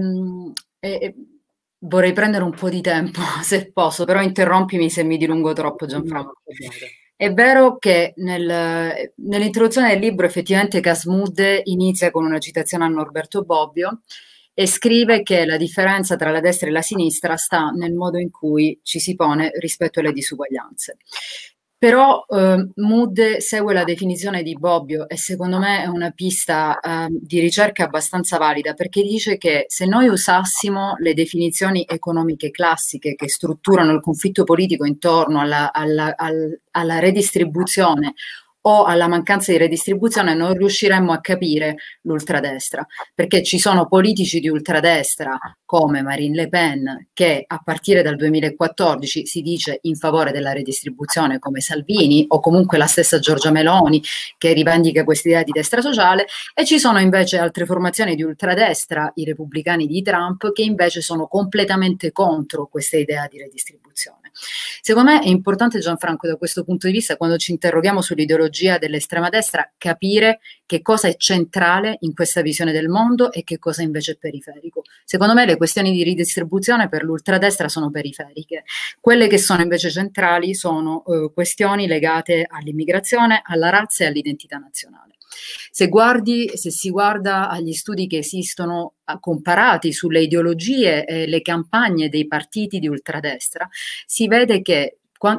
vorrei prendere un po' di tempo se posso, però interrompimi se mi dilungo troppo, Gianfranco. È vero che nell'introduzione del libro effettivamente Casmudde inizia con una citazione a Norberto Bobbio e scrive che la differenza tra la destra e la sinistra sta nel modo in cui ci si pone rispetto alle disuguaglianze. Però Mudde segue la definizione di Bobbio e secondo me è una pista di ricerca abbastanza valida, perché dice che se noi usassimo le definizioni economiche classiche che strutturano il conflitto politico intorno alla redistribuzione o alla mancanza di redistribuzione, non riusciremmo a capire l'ultradestra, perché ci sono politici di ultradestra come Marine Le Pen che a partire dal 2014 si dice in favore della redistribuzione, come Salvini o comunque la stessa Giorgia Meloni che rivendica quest'idea di destra sociale, e ci sono invece altre formazioni di ultradestra, i repubblicani di Trump, che invece sono completamente contro questa idea di redistribuzione. Secondo me è importante, Gianfranco, da questo punto di vista, quando ci interroghiamo sull'ideologia dell'estrema destra, capire che cosa è centrale in questa visione del mondo e che cosa invece è periferico. Secondo me le questioni di ridistribuzione per l'ultradestra sono periferiche. Quelle che sono invece centrali sono questioni legate all'immigrazione, alla razza e all'identità nazionale. Se si guarda agli studi che esistono comparati sulle ideologie e le campagne dei partiti di ultradestra, si vede che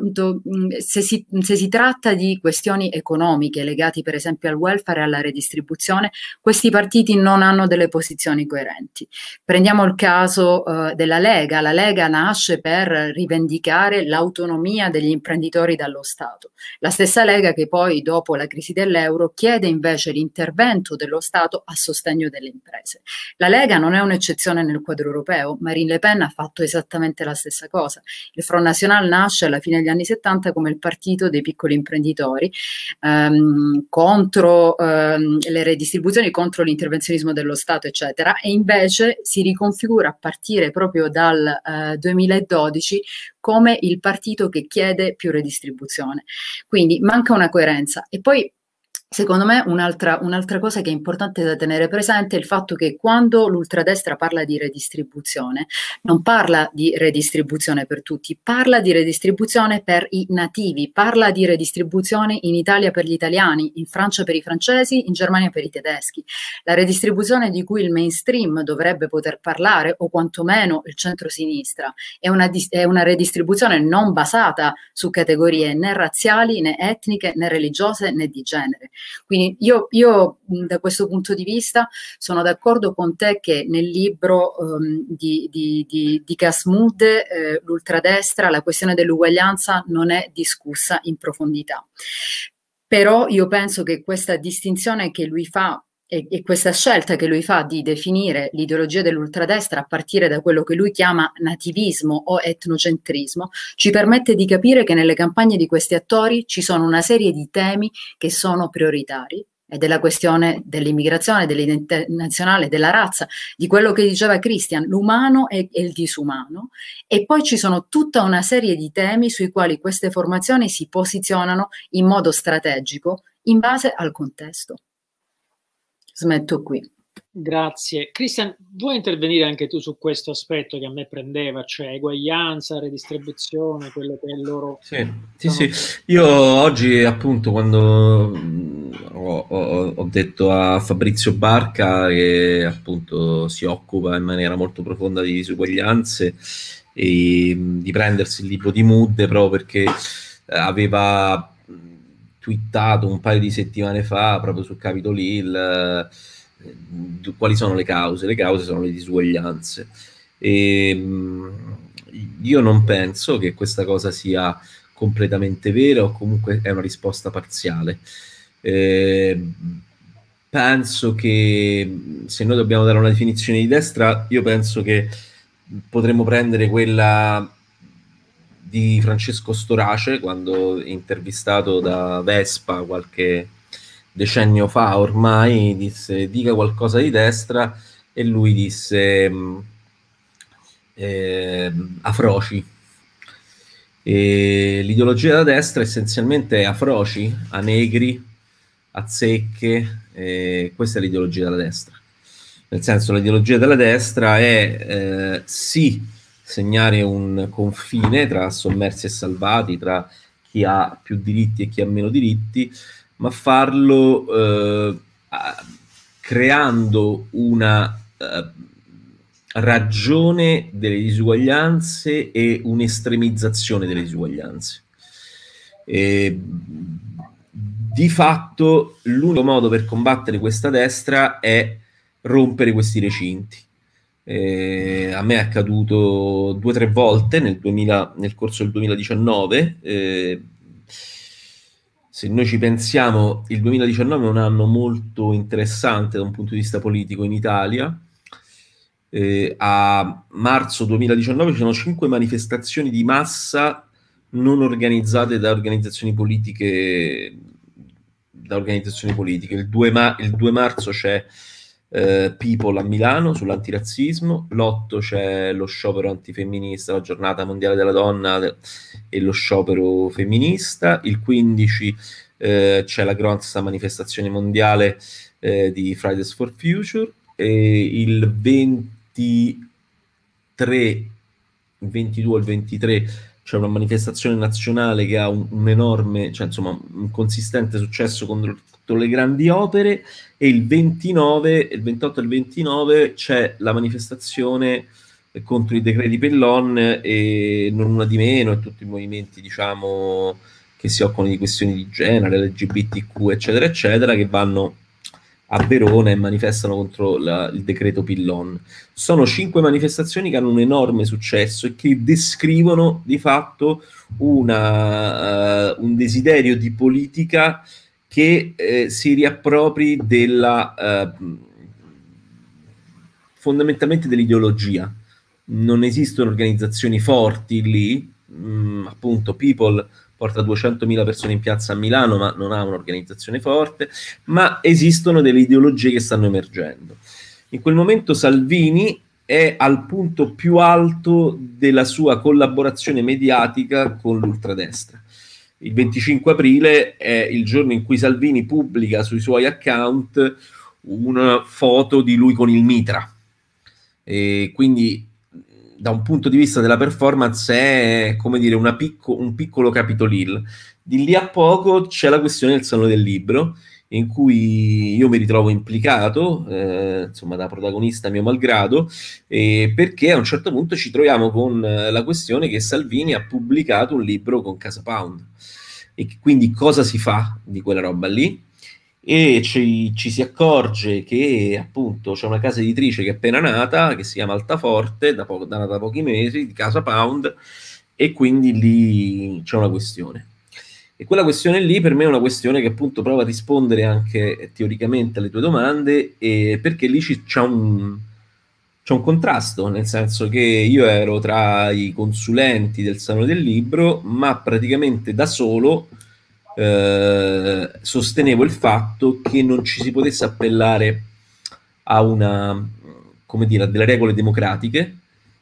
se si tratta di questioni economiche legate per esempio al welfare e alla redistribuzione, questi partiti non hanno delle posizioni coerenti. Prendiamo il caso della Lega. La Lega nasce per rivendicare l'autonomia degli imprenditori dallo Stato. La stessa Lega che poi, dopo la crisi dell'euro, chiede invece l'intervento dello Stato a sostegno delle imprese. La Lega non è un'eccezione nel quadro europeo. Marine Le Pen ha fatto esattamente la stessa cosa. Il Front National nasce alla fine degli anni 70 come il partito dei piccoli imprenditori, contro le redistribuzioni, contro l'intervenzionismo dello Stato, eccetera, e invece si riconfigura a partire proprio dal 2012 come il partito che chiede più redistribuzione. Quindi manca una coerenza. E poi, secondo me, un'altra cosa che è importante da tenere presente è il fatto che quando l'ultradestra parla di redistribuzione, non parla di redistribuzione per tutti, parla di redistribuzione per i nativi, parla di redistribuzione in Italia per gli italiani, in Francia per i francesi, in Germania per i tedeschi. La redistribuzione di cui il mainstream dovrebbe poter parlare, o quantomeno il centro-sinistra, è una redistribuzione non basata su categorie né razziali, né etniche, né religiose, né di genere. Quindi io da questo punto di vista sono d'accordo con te che nel libro di Casmudde, l'ultradestra, la questione dell'uguaglianza non è discussa in profondità. Però io penso che questa distinzione che lui fa e questa scelta che lui fa di definire l'ideologia dell'ultradestra a partire da quello che lui chiama nativismo o etnocentrismo, ci permette di capire che nelle campagne di questi attori ci sono una serie di temi che sono prioritari, e della questione dell'immigrazione, dell'identità nazionale, della razza, di quello che diceva Christian, l'umano e il disumano, e poi ci sono tutta una serie di temi sui quali queste formazioni si posizionano in modo strategico in base al contesto. Smetto qui. Grazie. Christian, vuoi intervenire anche tu su questo aspetto che a me prendeva, cioè eguaglianza, redistribuzione, quello che è il loro... Sì. Io oggi, appunto, quando ho detto a Fabrizio Barca, che appunto si occupa in maniera molto profonda di disuguaglianze, e di prendersi il libro di Mudde proprio perché aveva twittato un paio di settimane fa proprio su Capitol Hill quali sono le cause. Le cause sono le disuguaglianze, e io non penso che questa cosa sia completamente vera, o comunque è una risposta parziale. Penso che se noi dobbiamo dare una definizione di destra, io penso che potremmo prendere quella di Francesco Storace, quando intervistato da Vespa qualche decennio fa ormai, disse dica qualcosa di destra, e lui disse afroci. E l'ideologia della destra essenzialmente è afroci, a negri, a zecche, questa è l'ideologia della destra. Nel senso, l'ideologia della destra è sì segnare un confine tra sommersi e salvati, tra chi ha più diritti e chi ha meno diritti, ma farlo creando una ragione delle disuguaglianze e un'estremizzazione delle disuguaglianze. Di fatto l'unico modo per combattere questa destra è rompere questi recinti. A me è accaduto 2 o 3 volte nel corso del 2019. Se noi ci pensiamo, il 2019 è un anno molto interessante da un punto di vista politico in Italia. A marzo 2019 ci sono 5 manifestazioni di massa non organizzate da organizzazioni politiche. Il 2 marzo c'è People a Milano sull'antirazzismo, l'8 c'è lo sciopero antifemminista, la giornata mondiale della donna e lo sciopero femminista, il 15 c'è la grossa manifestazione mondiale di Fridays for Future, e il 22 e il 23 c'è una manifestazione nazionale che ha un enorme, cioè insomma un consistente successo contro le grandi opere, e il 29, il 28 e il 29 c'è la manifestazione contro i decreti Pillon, e non una di meno, e tutti i movimenti, diciamo, che si occupano di questioni di genere, LGBTQ, eccetera, eccetera, che vanno a Verona e manifestano contro il decreto Pillon. Sono 5 manifestazioni che hanno un enorme successo e che descrivono di fatto un desiderio di politica che si riappropri fondamentalmente dell'ideologia. Non esistono organizzazioni forti lì, appunto People porta 200.000 persone in piazza a Milano, ma non ha un'organizzazione forte, ma esistono delle ideologie che stanno emergendo. In quel momento Salvini è al punto più alto della sua collaborazione mediatica con l'ultradestra. Il 25 aprile è il giorno in cui Salvini pubblica sui suoi account una foto di lui con il mitra, e quindi da un punto di vista della performance è, come dire, un piccolo Capitol Hill. Di lì a poco c'è la questione del Salone del Libro, in cui io mi ritrovo implicato, insomma, da protagonista mio malgrado, perché a un certo punto ci troviamo con la questione che Salvini ha pubblicato un libro con Casa Pound, e quindi cosa si fa di quella roba lì? E ci si accorge che appunto c'è una casa editrice che è appena nata, che si chiama Altaforte, da pochi mesi, di Casa Pound, e quindi lì c'è una questione. E quella questione lì per me è una questione che appunto prova a rispondere anche teoricamente alle tue domande, perché lì c'è un contrasto, nel senso che io ero tra i consulenti del Salone del Libro, ma praticamente da solo sostenevo il fatto che non ci si potesse appellare a come dire, a delle regole democratiche,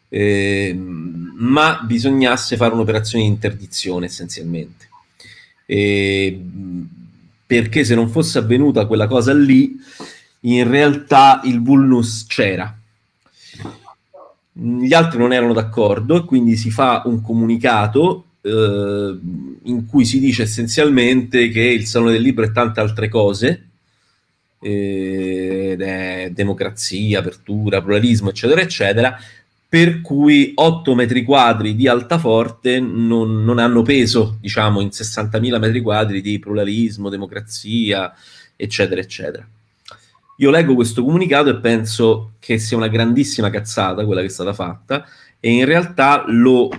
ma bisognasse fare un'operazione di interdizione essenzialmente, perché se non fosse avvenuta quella cosa lì, in realtà il vulnus c'era. Gli altri non erano d'accordo, e quindi si fa un comunicato in cui si dice essenzialmente che il Salone del Libro è tante altre cose, ed è democrazia, apertura, pluralismo, eccetera, eccetera, per cui 8 metri quadri di Altaforte non hanno peso, diciamo, in 60.000 metri quadri di pluralismo, democrazia, eccetera, eccetera. Io leggo questo comunicato e penso che sia una grandissima cazzata quella che è stata fatta, e in realtà lo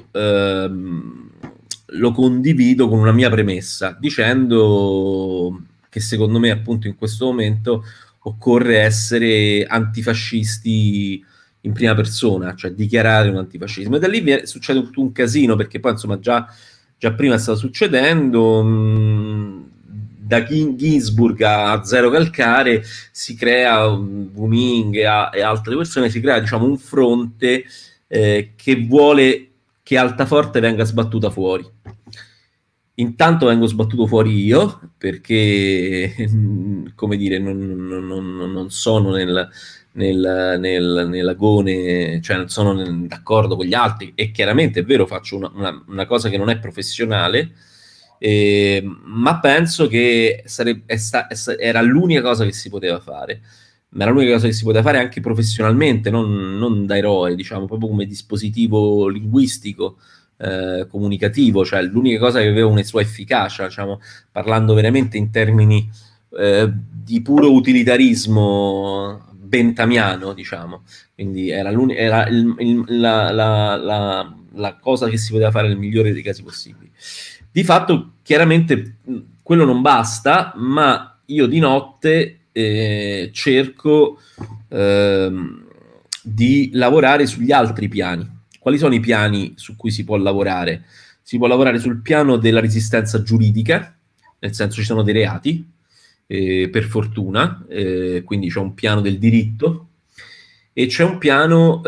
condivido con una mia premessa, dicendo che secondo me appunto in questo momento occorre essere antifascisti in prima persona, cioè dichiarare un antifascismo, e da lì succede tutto un casino, perché poi insomma già prima stava succedendo, da Ginsburg a Zero Calcare si crea Wuming e altre persone, si crea, diciamo, un fronte che vuole che Altaforte venga sbattuta fuori. Intanto vengo sbattuto fuori io, perché, come dire, non sono nell'agone, cioè non sono d'accordo con gli altri, e chiaramente è vero, faccio una cosa che non è professionale, ma penso che era l'unica cosa che si poteva fare, ma era l'unica cosa che si poteva fare anche professionalmente, non da eroe, diciamo, proprio come dispositivo linguistico, comunicativo, cioè l'unica cosa che aveva una sua efficacia, diciamo, parlando veramente in termini di puro utilitarismo bentamiano, diciamo. Quindi era la cosa che si poteva fare nel migliore dei casi possibili. Di fatto, chiaramente, quello non basta, ma io di notte cerco di lavorare sugli altri piani. Quali sono i piani su cui si può lavorare? Si può lavorare sul piano della resistenza giuridica, nel senso ci sono dei reati, per fortuna, quindi c'è un piano del diritto, e c'è un piano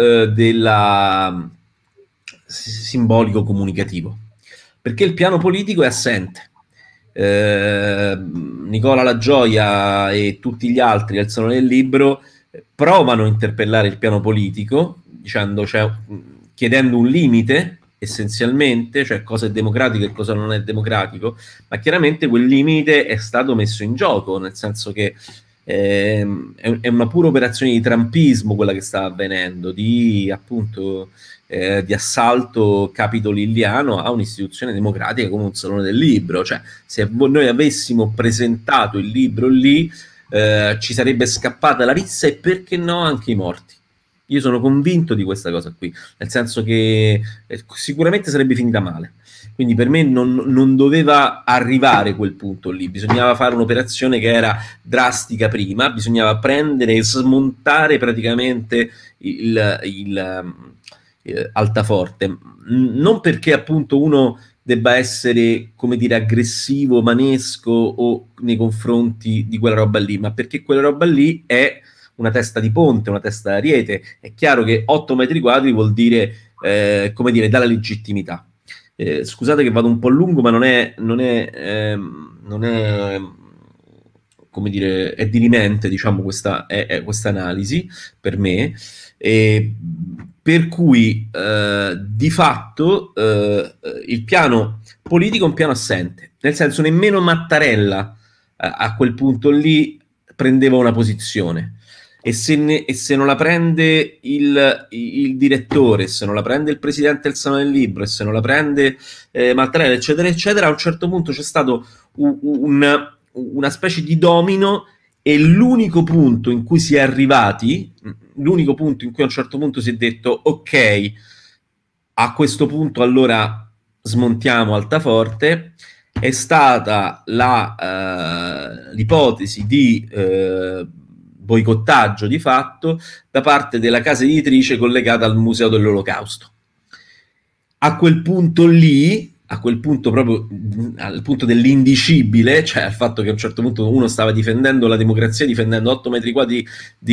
simbolico comunicativo, perché il piano politico è assente. Nicola La Gioia e tutti gli altri al Salone del Libro provano a interpellare il piano politico, dicendo, chiedendo un limite essenzialmente, cioè cosa è democratico e cosa non è democratico, ma chiaramente quel limite è stato messo in gioco, nel senso che è una pura operazione di trumpismo quella che sta avvenendo, di appunto di assalto capitoliano a un'istituzione democratica come un salone del libro. Cioè, se noi avessimo presentato il libro lì, ci sarebbe scappata la rissa e perché no anche i morti. Io sono convinto di questa cosa qui, nel senso che sicuramente sarebbe finita male. Quindi per me non doveva arrivare quel punto lì, bisognava fare un'operazione che era drastica prima, bisognava prendere e smontare praticamente il Altaforte, non perché appunto uno debba essere, come dire, aggressivo, manesco o nei confronti di quella roba lì, ma perché quella roba lì è una testa di ponte, una testa d'ariete. È chiaro che 8 metri quadri vuol dire, come dire, dalla legittimità. Scusate che vado un po' lungo, ma non è come dire, è dirimente, diciamo, questa analisi per me. Per cui di fatto il piano politico è un piano assente, nel senso nemmeno Mattarella a quel punto lì prendeva una posizione. E se non la prende il direttore, se non la prende il presidente del Salone del Libro, e se non la prende Mattarella, eccetera, eccetera, a un certo punto c'è stato una specie di domino, e l'unico punto in cui si è arrivati, l'unico punto in cui a un certo punto si è detto ok, a questo punto allora smontiamo Altaforte, è stata l'ipotesi di boicottaggio di fatto da parte della casa editrice collegata al Museo dell'Olocausto. A quel punto lì, a quel punto proprio al punto dell'indicibile, cioè al fatto che a un certo punto uno stava difendendo la democrazia, difendendo 8 metri quadri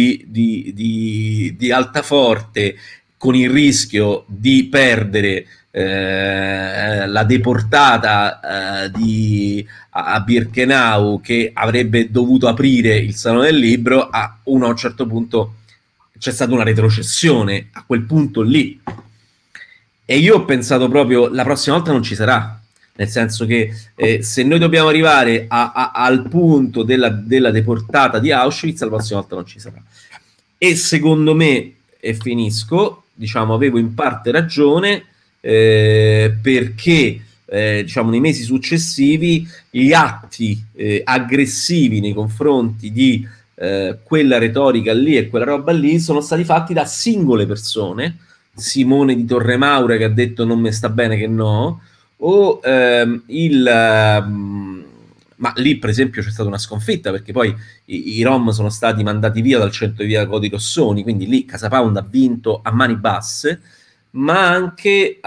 di Altaforte, con il rischio di perdere la deportata a Birkenau, che avrebbe dovuto aprire il Salone del Libro, a un certo punto c'è stata una retrocessione a quel punto lì. E io ho pensato proprio, la prossima volta non ci sarà, nel senso che se noi dobbiamo arrivare al punto della deportata di Auschwitz, la prossima volta non ci sarà. E secondo me, e finisco, diciamo, avevo in parte ragione, perché diciamo nei mesi successivi gli atti aggressivi nei confronti di quella retorica lì e quella roba lì sono stati fatti da singole persone, Simone di Torremaura che ha detto non mi sta bene che no, o ma lì per esempio c'è stata una sconfitta, perché poi i Rom sono stati mandati via dal centro di via Codi Rossoni, quindi lì Casa Pound ha vinto a mani basse, ma anche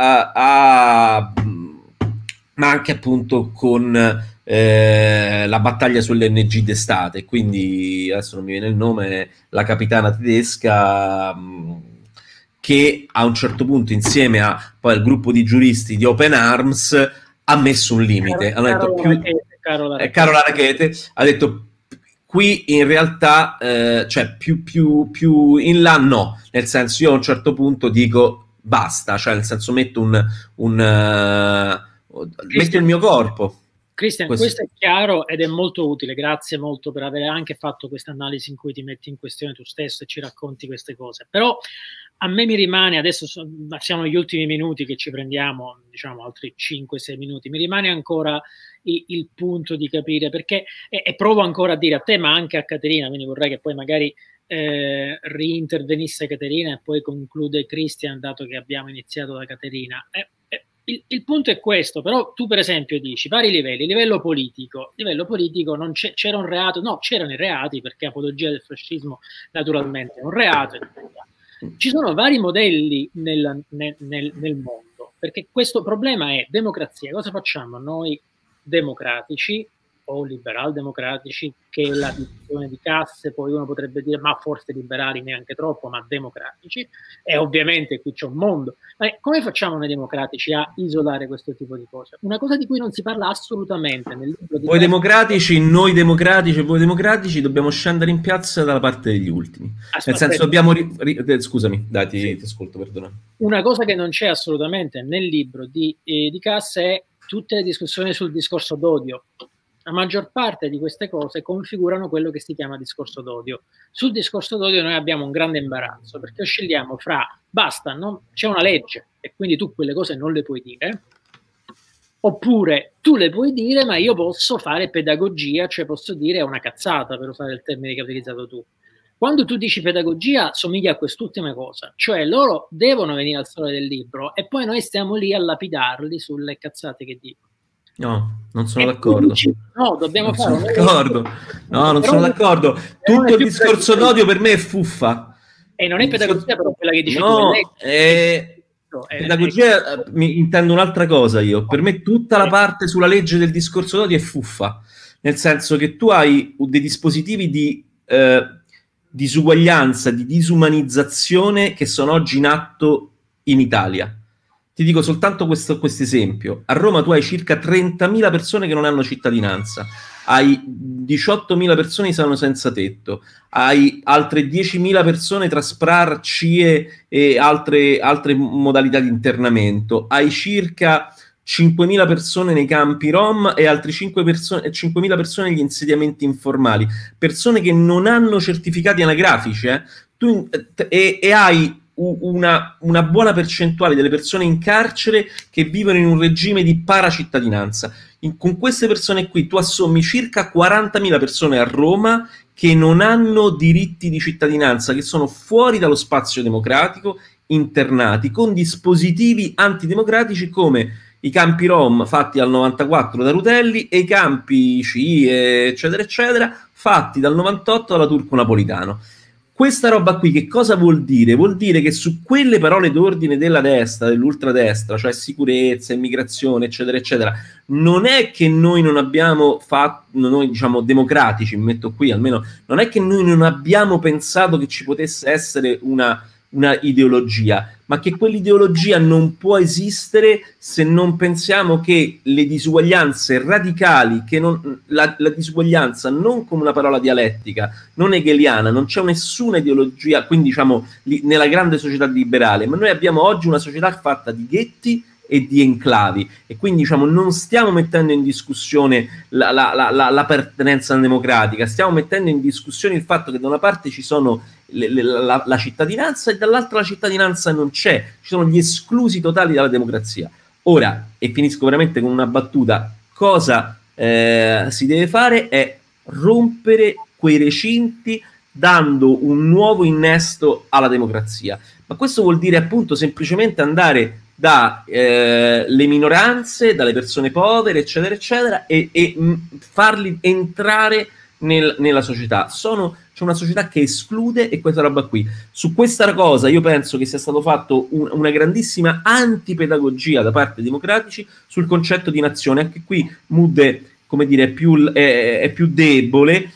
appunto con la battaglia sulle ONG d'estate. Quindi adesso non mi viene il nome, la capitana tedesca, che a un certo punto insieme poi al gruppo di giuristi di Open Arms ha messo un limite. Carola Rackete ha detto qui in realtà cioè più in là no, nel senso io a un certo punto dico basta, cioè nel senso metto metto il mio corpo. Cristian, questo è chiaro ed è molto utile, grazie molto per aver anche fatto questa analisi in cui ti metti in questione tu stesso e ci racconti queste cose. Però a me mi rimane, adesso siamo negli ultimi minuti che ci prendiamo, diciamo altri 5-6 minuti, mi rimane ancora il punto di capire, perché, e provo ancora a dire a te ma anche a Caterina, quindi vorrei che poi magari riintervenisse Caterina e poi conclude Cristian, dato che abbiamo iniziato da Caterina. Il punto è questo, però tu per esempio dici vari livelli, livello politico non c'era un reato, no, c'erano i reati, perché apologia del fascismo naturalmente è un reato, ci sono vari modelli nel mondo, perché questo problema è democrazia, cosa facciamo noi democratici, o liberal-democratici, che è la divisione di casse, poi uno potrebbe dire ma forse liberali neanche troppo, ma democratici, e ovviamente qui c'è un mondo. Ma come facciamo noi democratici a isolare questo tipo di cose? Una cosa di cui non si parla assolutamente nel libro di voi democratici, noi democratici e voi democratici dobbiamo scendere in piazza dalla parte degli ultimi. Nel senso dobbiamo... scusami, dai, ti ascolto, perdona. Una cosa che non c'è assolutamente nel libro di Casse è tutte le discussioni sul discorso d'odio. La maggior parte di queste cose configurano quello che si chiama discorso d'odio. Sul discorso d'odio noi abbiamo un grande imbarazzo, perché oscilliamo fra basta, c'è una legge e quindi tu quelle cose non le puoi dire, oppure tu le puoi dire ma io posso fare pedagogia, cioè posso dire è una cazzata, per usare il termine che hai utilizzato tu. Quando tu dici pedagogia somiglia a quest'ultima cosa, cioè loro devono venire al sole del libro e poi noi stiamo lì a lapidarli sulle cazzate che dicono. No, non sono d'accordo. No, dobbiamo fare un d'accordo. No, non sono d'accordo. Tutto il discorso d'odio per me è fuffa. E non è pedagogia però quella che dici no, pedagogia intendo un'altra cosa io. Per me tutta la parte sulla legge del discorso d'odio è fuffa. Nel senso che tu hai dei dispositivi di disuguaglianza, di disumanizzazione che sono oggi in atto in Italia. Ti dico soltanto questo esempio. A Roma tu hai circa 30.000 persone che non hanno cittadinanza, hai 18.000 persone che sono senza tetto, hai altre 10.000 persone tra SPRAR, CIE e altre modalità di internamento, hai circa 5.000 persone nei campi Rom e altre 5.000 persone negli insediamenti informali, persone che non hanno certificati anagrafici, e hai una buona percentuale delle persone in carcere che vivono in un regime di paracittadinanza. Con queste persone qui tu assommi circa 40.000 persone a Roma che non hanno diritti di cittadinanza, che sono fuori dallo spazio democratico, internati, con dispositivi antidemocratici come i campi Rom fatti dal 94 da Rutelli e i campi CIE, eccetera, eccetera, fatti dal 98 dalla Turco Napolitano. Questa roba qui che cosa vuol dire? Vuol dire che su quelle parole d'ordine della destra, dell'ultradestra, cioè sicurezza, immigrazione, eccetera, eccetera, non è che noi non abbiamo fatto, noi diciamo democratici, mi metto qui almeno, non è che noi non abbiamo pensato che ci potesse essere una ideologia, ma che quell'ideologia non può esistere se non pensiamo che le disuguaglianze radicali, che la disuguaglianza non come una parola dialettica, non hegeliana, non c'è nessuna ideologia, quindi diciamo nella grande società liberale, ma noi abbiamo oggi una società fatta di ghetti e di enclavi, e quindi diciamo non stiamo mettendo in discussione l'appartenenza democratica, stiamo mettendo in discussione il fatto che da una parte ci sono la cittadinanza e dall'altra la cittadinanza non c'è, ci sono gli esclusi totali dalla democrazia. Ora, e finisco veramente con una battuta, cosa si deve fare è rompere quei recinti dando un nuovo innesto alla democrazia, ma questo vuol dire appunto semplicemente andare dalle minoranze, dalle persone povere, eccetera, eccetera, e farli entrare nella società. C'è una società che esclude, e questa roba qui. Su questa cosa io penso che sia stato fatto una grandissima antipedagogia da parte dei democratici sul concetto di nazione. Anche qui Mood come dire, è più debole.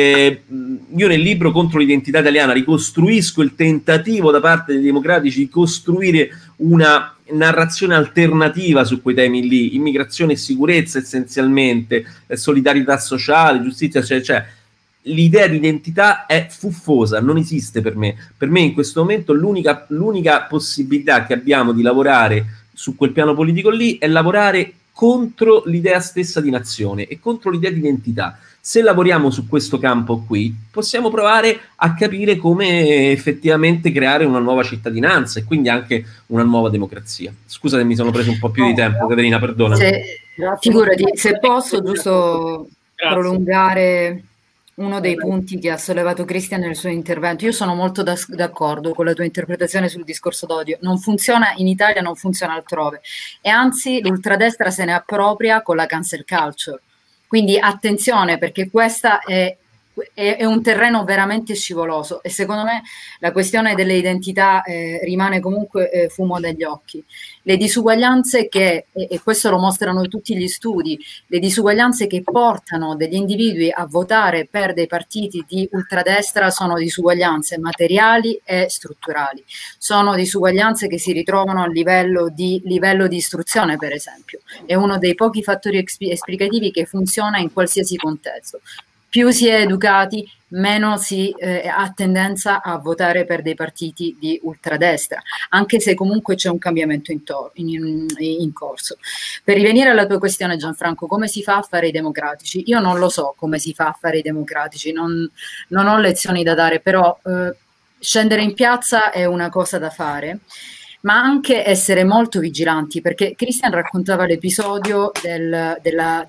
Io nel libro Contro l'identità italiana ricostruisco il tentativo da parte dei democratici di costruire una narrazione alternativa su quei temi lì, immigrazione e sicurezza essenzialmente, solidarietà sociale, giustizia, cioè l'idea di identità è fuffosa, non esiste per me. Per me in questo momento l'unica possibilità che abbiamo di lavorare su quel piano politico lì è lavorare contro l'idea stessa di nazione e contro l'idea di identità. Se lavoriamo su questo campo qui, possiamo provare a capire come effettivamente creare una nuova cittadinanza e quindi anche una nuova democrazia. Scusate, mi sono preso un po' più di tempo, Caterina, perdona. Figurati, se posso giusto prolungare uno dei punti che ha sollevato Cristian nel suo intervento. Io sono molto d'accordo con la tua interpretazione sul discorso d'odio. Non funziona in Italia, non funziona altrove. E anzi, l'ultradestra se ne appropria con la cancel culture. Quindi attenzione, perché questa è è un terreno veramente scivoloso, e secondo me la questione delle identità rimane comunque fumo negli occhi. Le disuguaglianze e questo lo mostrano tutti gli studi, le disuguaglianze che portano degli individui a votare per dei partiti di ultradestra sono disuguaglianze materiali e strutturali, sono disuguaglianze che si ritrovano a livello di istruzione, per esempio. È uno dei pochi fattori esplicativi che funziona in qualsiasi contesto. Più si è educati, meno si ha tendenza a votare per dei partiti di ultradestra, anche se comunque c'è un cambiamento in corso. Per rivenire alla tua questione, Gianfranco, come si fa a fare i democratici? Io non lo so come si fa a fare i democratici, non ho lezioni da dare, però scendere in piazza è una cosa da fare, ma anche essere molto vigilanti, perché Christian raccontava l'episodio del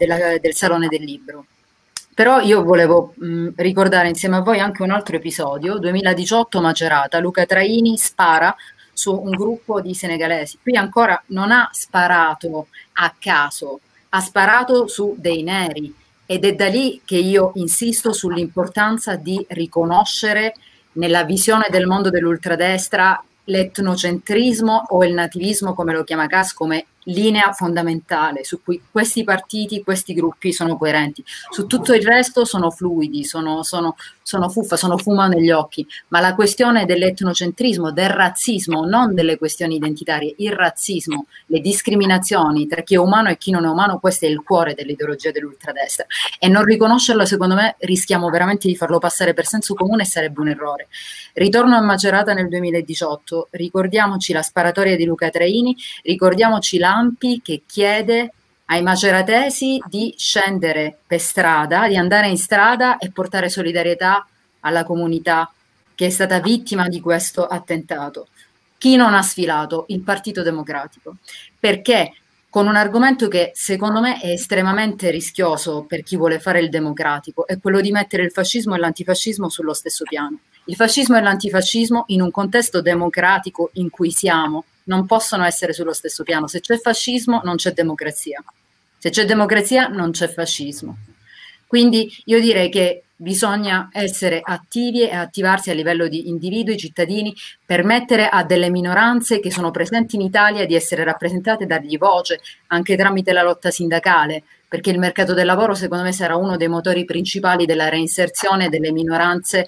Salone del Libro. Però io volevo ricordare insieme a voi anche un altro episodio, 2018 Macerata, Luca Traini spara su un gruppo di senegalesi. Qui ancora non ha sparato a caso, ha sparato su dei neri, ed è da lì che io insisto sull'importanza di riconoscere nella visione del mondo dell'ultradestra l'etnocentrismo o il nativismo, come lo chiama Kass, come linea fondamentale su cui questi partiti, questi gruppi sono coerenti. Su tutto il resto sono fluidi, sono fuffa, sono fumo negli occhi, ma la questione dell'etnocentrismo, del razzismo, non delle questioni identitarie, il razzismo, le discriminazioni tra chi è umano e chi non è umano, questo è il cuore dell'ideologia dell'ultradestra, e non riconoscerlo, secondo me, rischiamo veramente di farlo passare per senso comune e sarebbe un errore. Ritorno a Macerata nel 2018, ricordiamoci la sparatoria di Luca Traini, ricordiamoci l'ANPI che chiede ai maceratesi di scendere per strada, di andare in strada e portare solidarietà alla comunità che è stata vittima di questo attentato. Chi non ha sfilato? Il Partito Democratico, perché con un argomento che secondo me è estremamente rischioso per chi vuole fare il democratico, è quello di mettere il fascismo e l'antifascismo sullo stesso piano. Il fascismo e l'antifascismo in un contesto democratico in cui siamo non possono essere sullo stesso piano. Se c'è fascismo non c'è democrazia, se c'è democrazia non c'è fascismo. Quindi io direi che bisogna essere attivi e attivarsi a livello di individui, cittadini, permettere a delle minoranze che sono presenti in Italia di essere rappresentate, dargli voce anche tramite la lotta sindacale, perché il mercato del lavoro secondo me sarà uno dei motori principali della reinserzione delle minoranze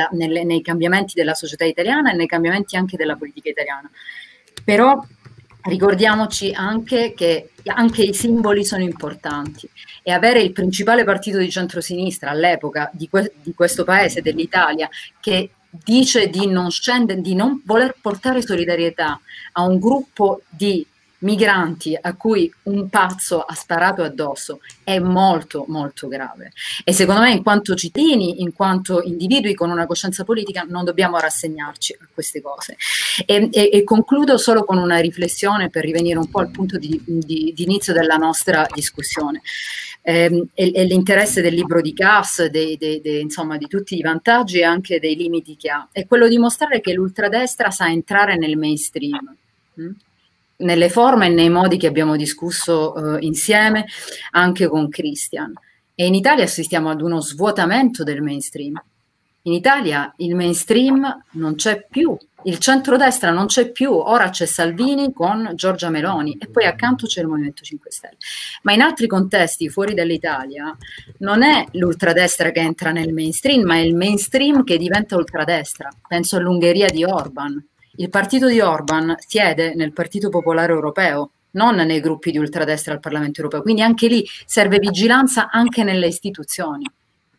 nei cambiamenti della società italiana e nei cambiamenti anche della politica italiana. Però ricordiamoci anche che anche i simboli sono importanti, e avere il principale partito di centrosinistra all'epoca di questo paese, dell'Italia, che dice di non scendere, di non voler portare solidarietà a un gruppo di migranti a cui un pazzo ha sparato addosso, è molto molto grave, e secondo me in quanto cittadini, in quanto individui con una coscienza politica, non dobbiamo rassegnarci a queste cose. E concludo solo con una riflessione per rivenire un po' al punto di inizio della nostra discussione. E l'interesse del libro di Kass, insomma, di tutti i vantaggi e anche dei limiti che ha, è quello di mostrare che l'ultradestra sa entrare nel mainstream, nelle forme e nei modi che abbiamo discusso insieme anche con Christian. E in Italia assistiamo ad uno svuotamento del mainstream. In Italia il mainstream non c'è più, il centrodestra non c'è più, ora c'è Salvini con Giorgia Meloni e poi accanto c'è il Movimento 5 Stelle. Ma in altri contesti fuori dall'Italia non è l'ultradestra che entra nel mainstream, ma è il mainstream che diventa ultradestra. Penso all'Ungheria di Orban. Il partito di Orban siede nel Partito Popolare Europeo, non nei gruppi di ultradestra al Parlamento Europeo, quindi anche lì serve vigilanza anche nelle istituzioni.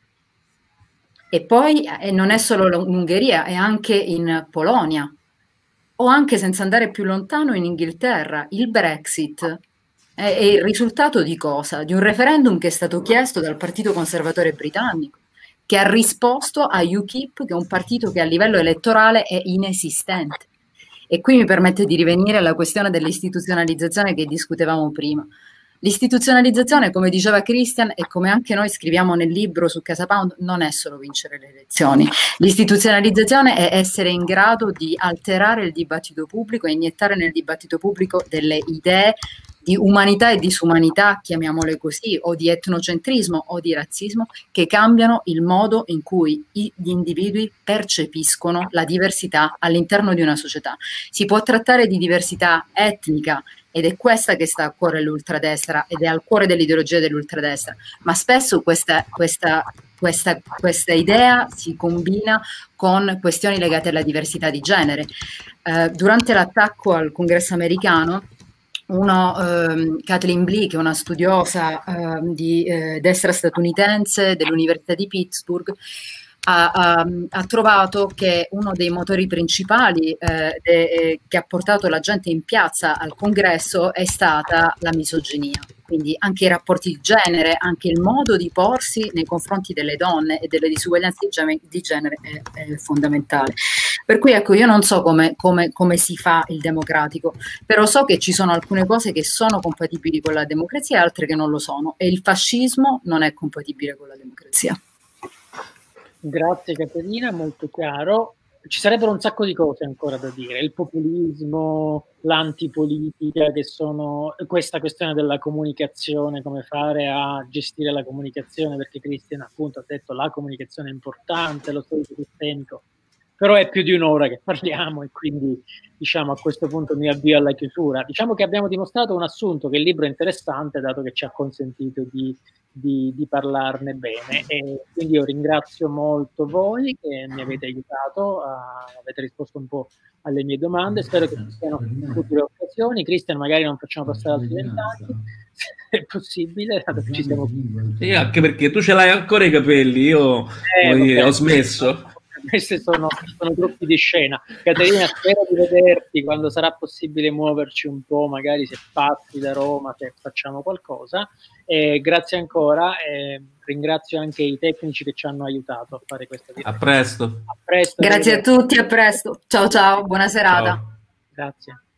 E poi non è solo l'Ungheria, è anche in Polonia, o anche, senza andare più lontano, in Inghilterra. Il Brexit è il risultato di cosa? Di un referendum che è stato chiesto dal Partito Conservatore britannico, che ha risposto a UKIP, che è un partito che a livello elettorale è inesistente. E qui mi permette di rivenire alla questione dell'istituzionalizzazione che discutevamo prima. L'istituzionalizzazione, come diceva Christian e come anche noi scriviamo nel libro su CasaPound, non è solo vincere le elezioni. L'istituzionalizzazione è essere in grado di alterare il dibattito pubblico e iniettare nel dibattito pubblico delle idee di umanità e disumanità, chiamiamole così, o di etnocentrismo o di razzismo, che cambiano il modo in cui gli individui percepiscono la diversità all'interno di una società. Si può trattare di diversità etnica, ed è questa che sta a cuore all'ultradestra ed è al cuore dell'ideologia dell'ultradestra, ma spesso questa idea si combina con questioni legate alla diversità di genere. Durante l'attacco al Congresso americano, Kathleen Blee, che è una studiosa di destra statunitense dell'Università di Pittsburgh, ha trovato che uno dei motori principali che ha portato la gente in piazza al congresso è stata la misoginia. Quindi anche i rapporti di genere, anche il modo di porsi nei confronti delle donne e delle disuguaglianze di genere è fondamentale. Per cui ecco, io non so come si fa il democratico, però so che ci sono alcune cose che sono compatibili con la democrazia e altre che non lo sono, e il fascismo non è compatibile con la democrazia. Grazie Caterina, molto chiaro. Ci sarebbero un sacco di cose ancora da dire, il populismo, l'antipolitica, che sono questa questione della comunicazione, come fare a gestire la comunicazione, perché Christian appunto ha detto la comunicazione è importante, lo storico sistemico, però è più di un'ora che parliamo e quindi diciamo a questo punto mi avvio alla chiusura. Diciamo che abbiamo dimostrato un assunto, che il libro è interessante dato che ci ha consentito di parlarne bene, e quindi io ringrazio molto voi che mi avete aiutato, avete risposto un po' alle mie domande, spero che ci siano future occasioni. Cristian, magari non facciamo passare altri 20 anni, se è possibile, ci siamo. Sì, anche perché tu ce l'hai ancora i capelli, io ho smesso. Questi sono trucchi di scena. Caterina, spero di vederti quando sarà possibile muoverci un po', magari se passi da Roma, se facciamo qualcosa. Grazie ancora, ringrazio anche i tecnici che ci hanno aiutato a fare questa diretta. A presto. A presto. Grazie a tutti, a presto. Ciao ciao, buona serata. Ciao. Grazie.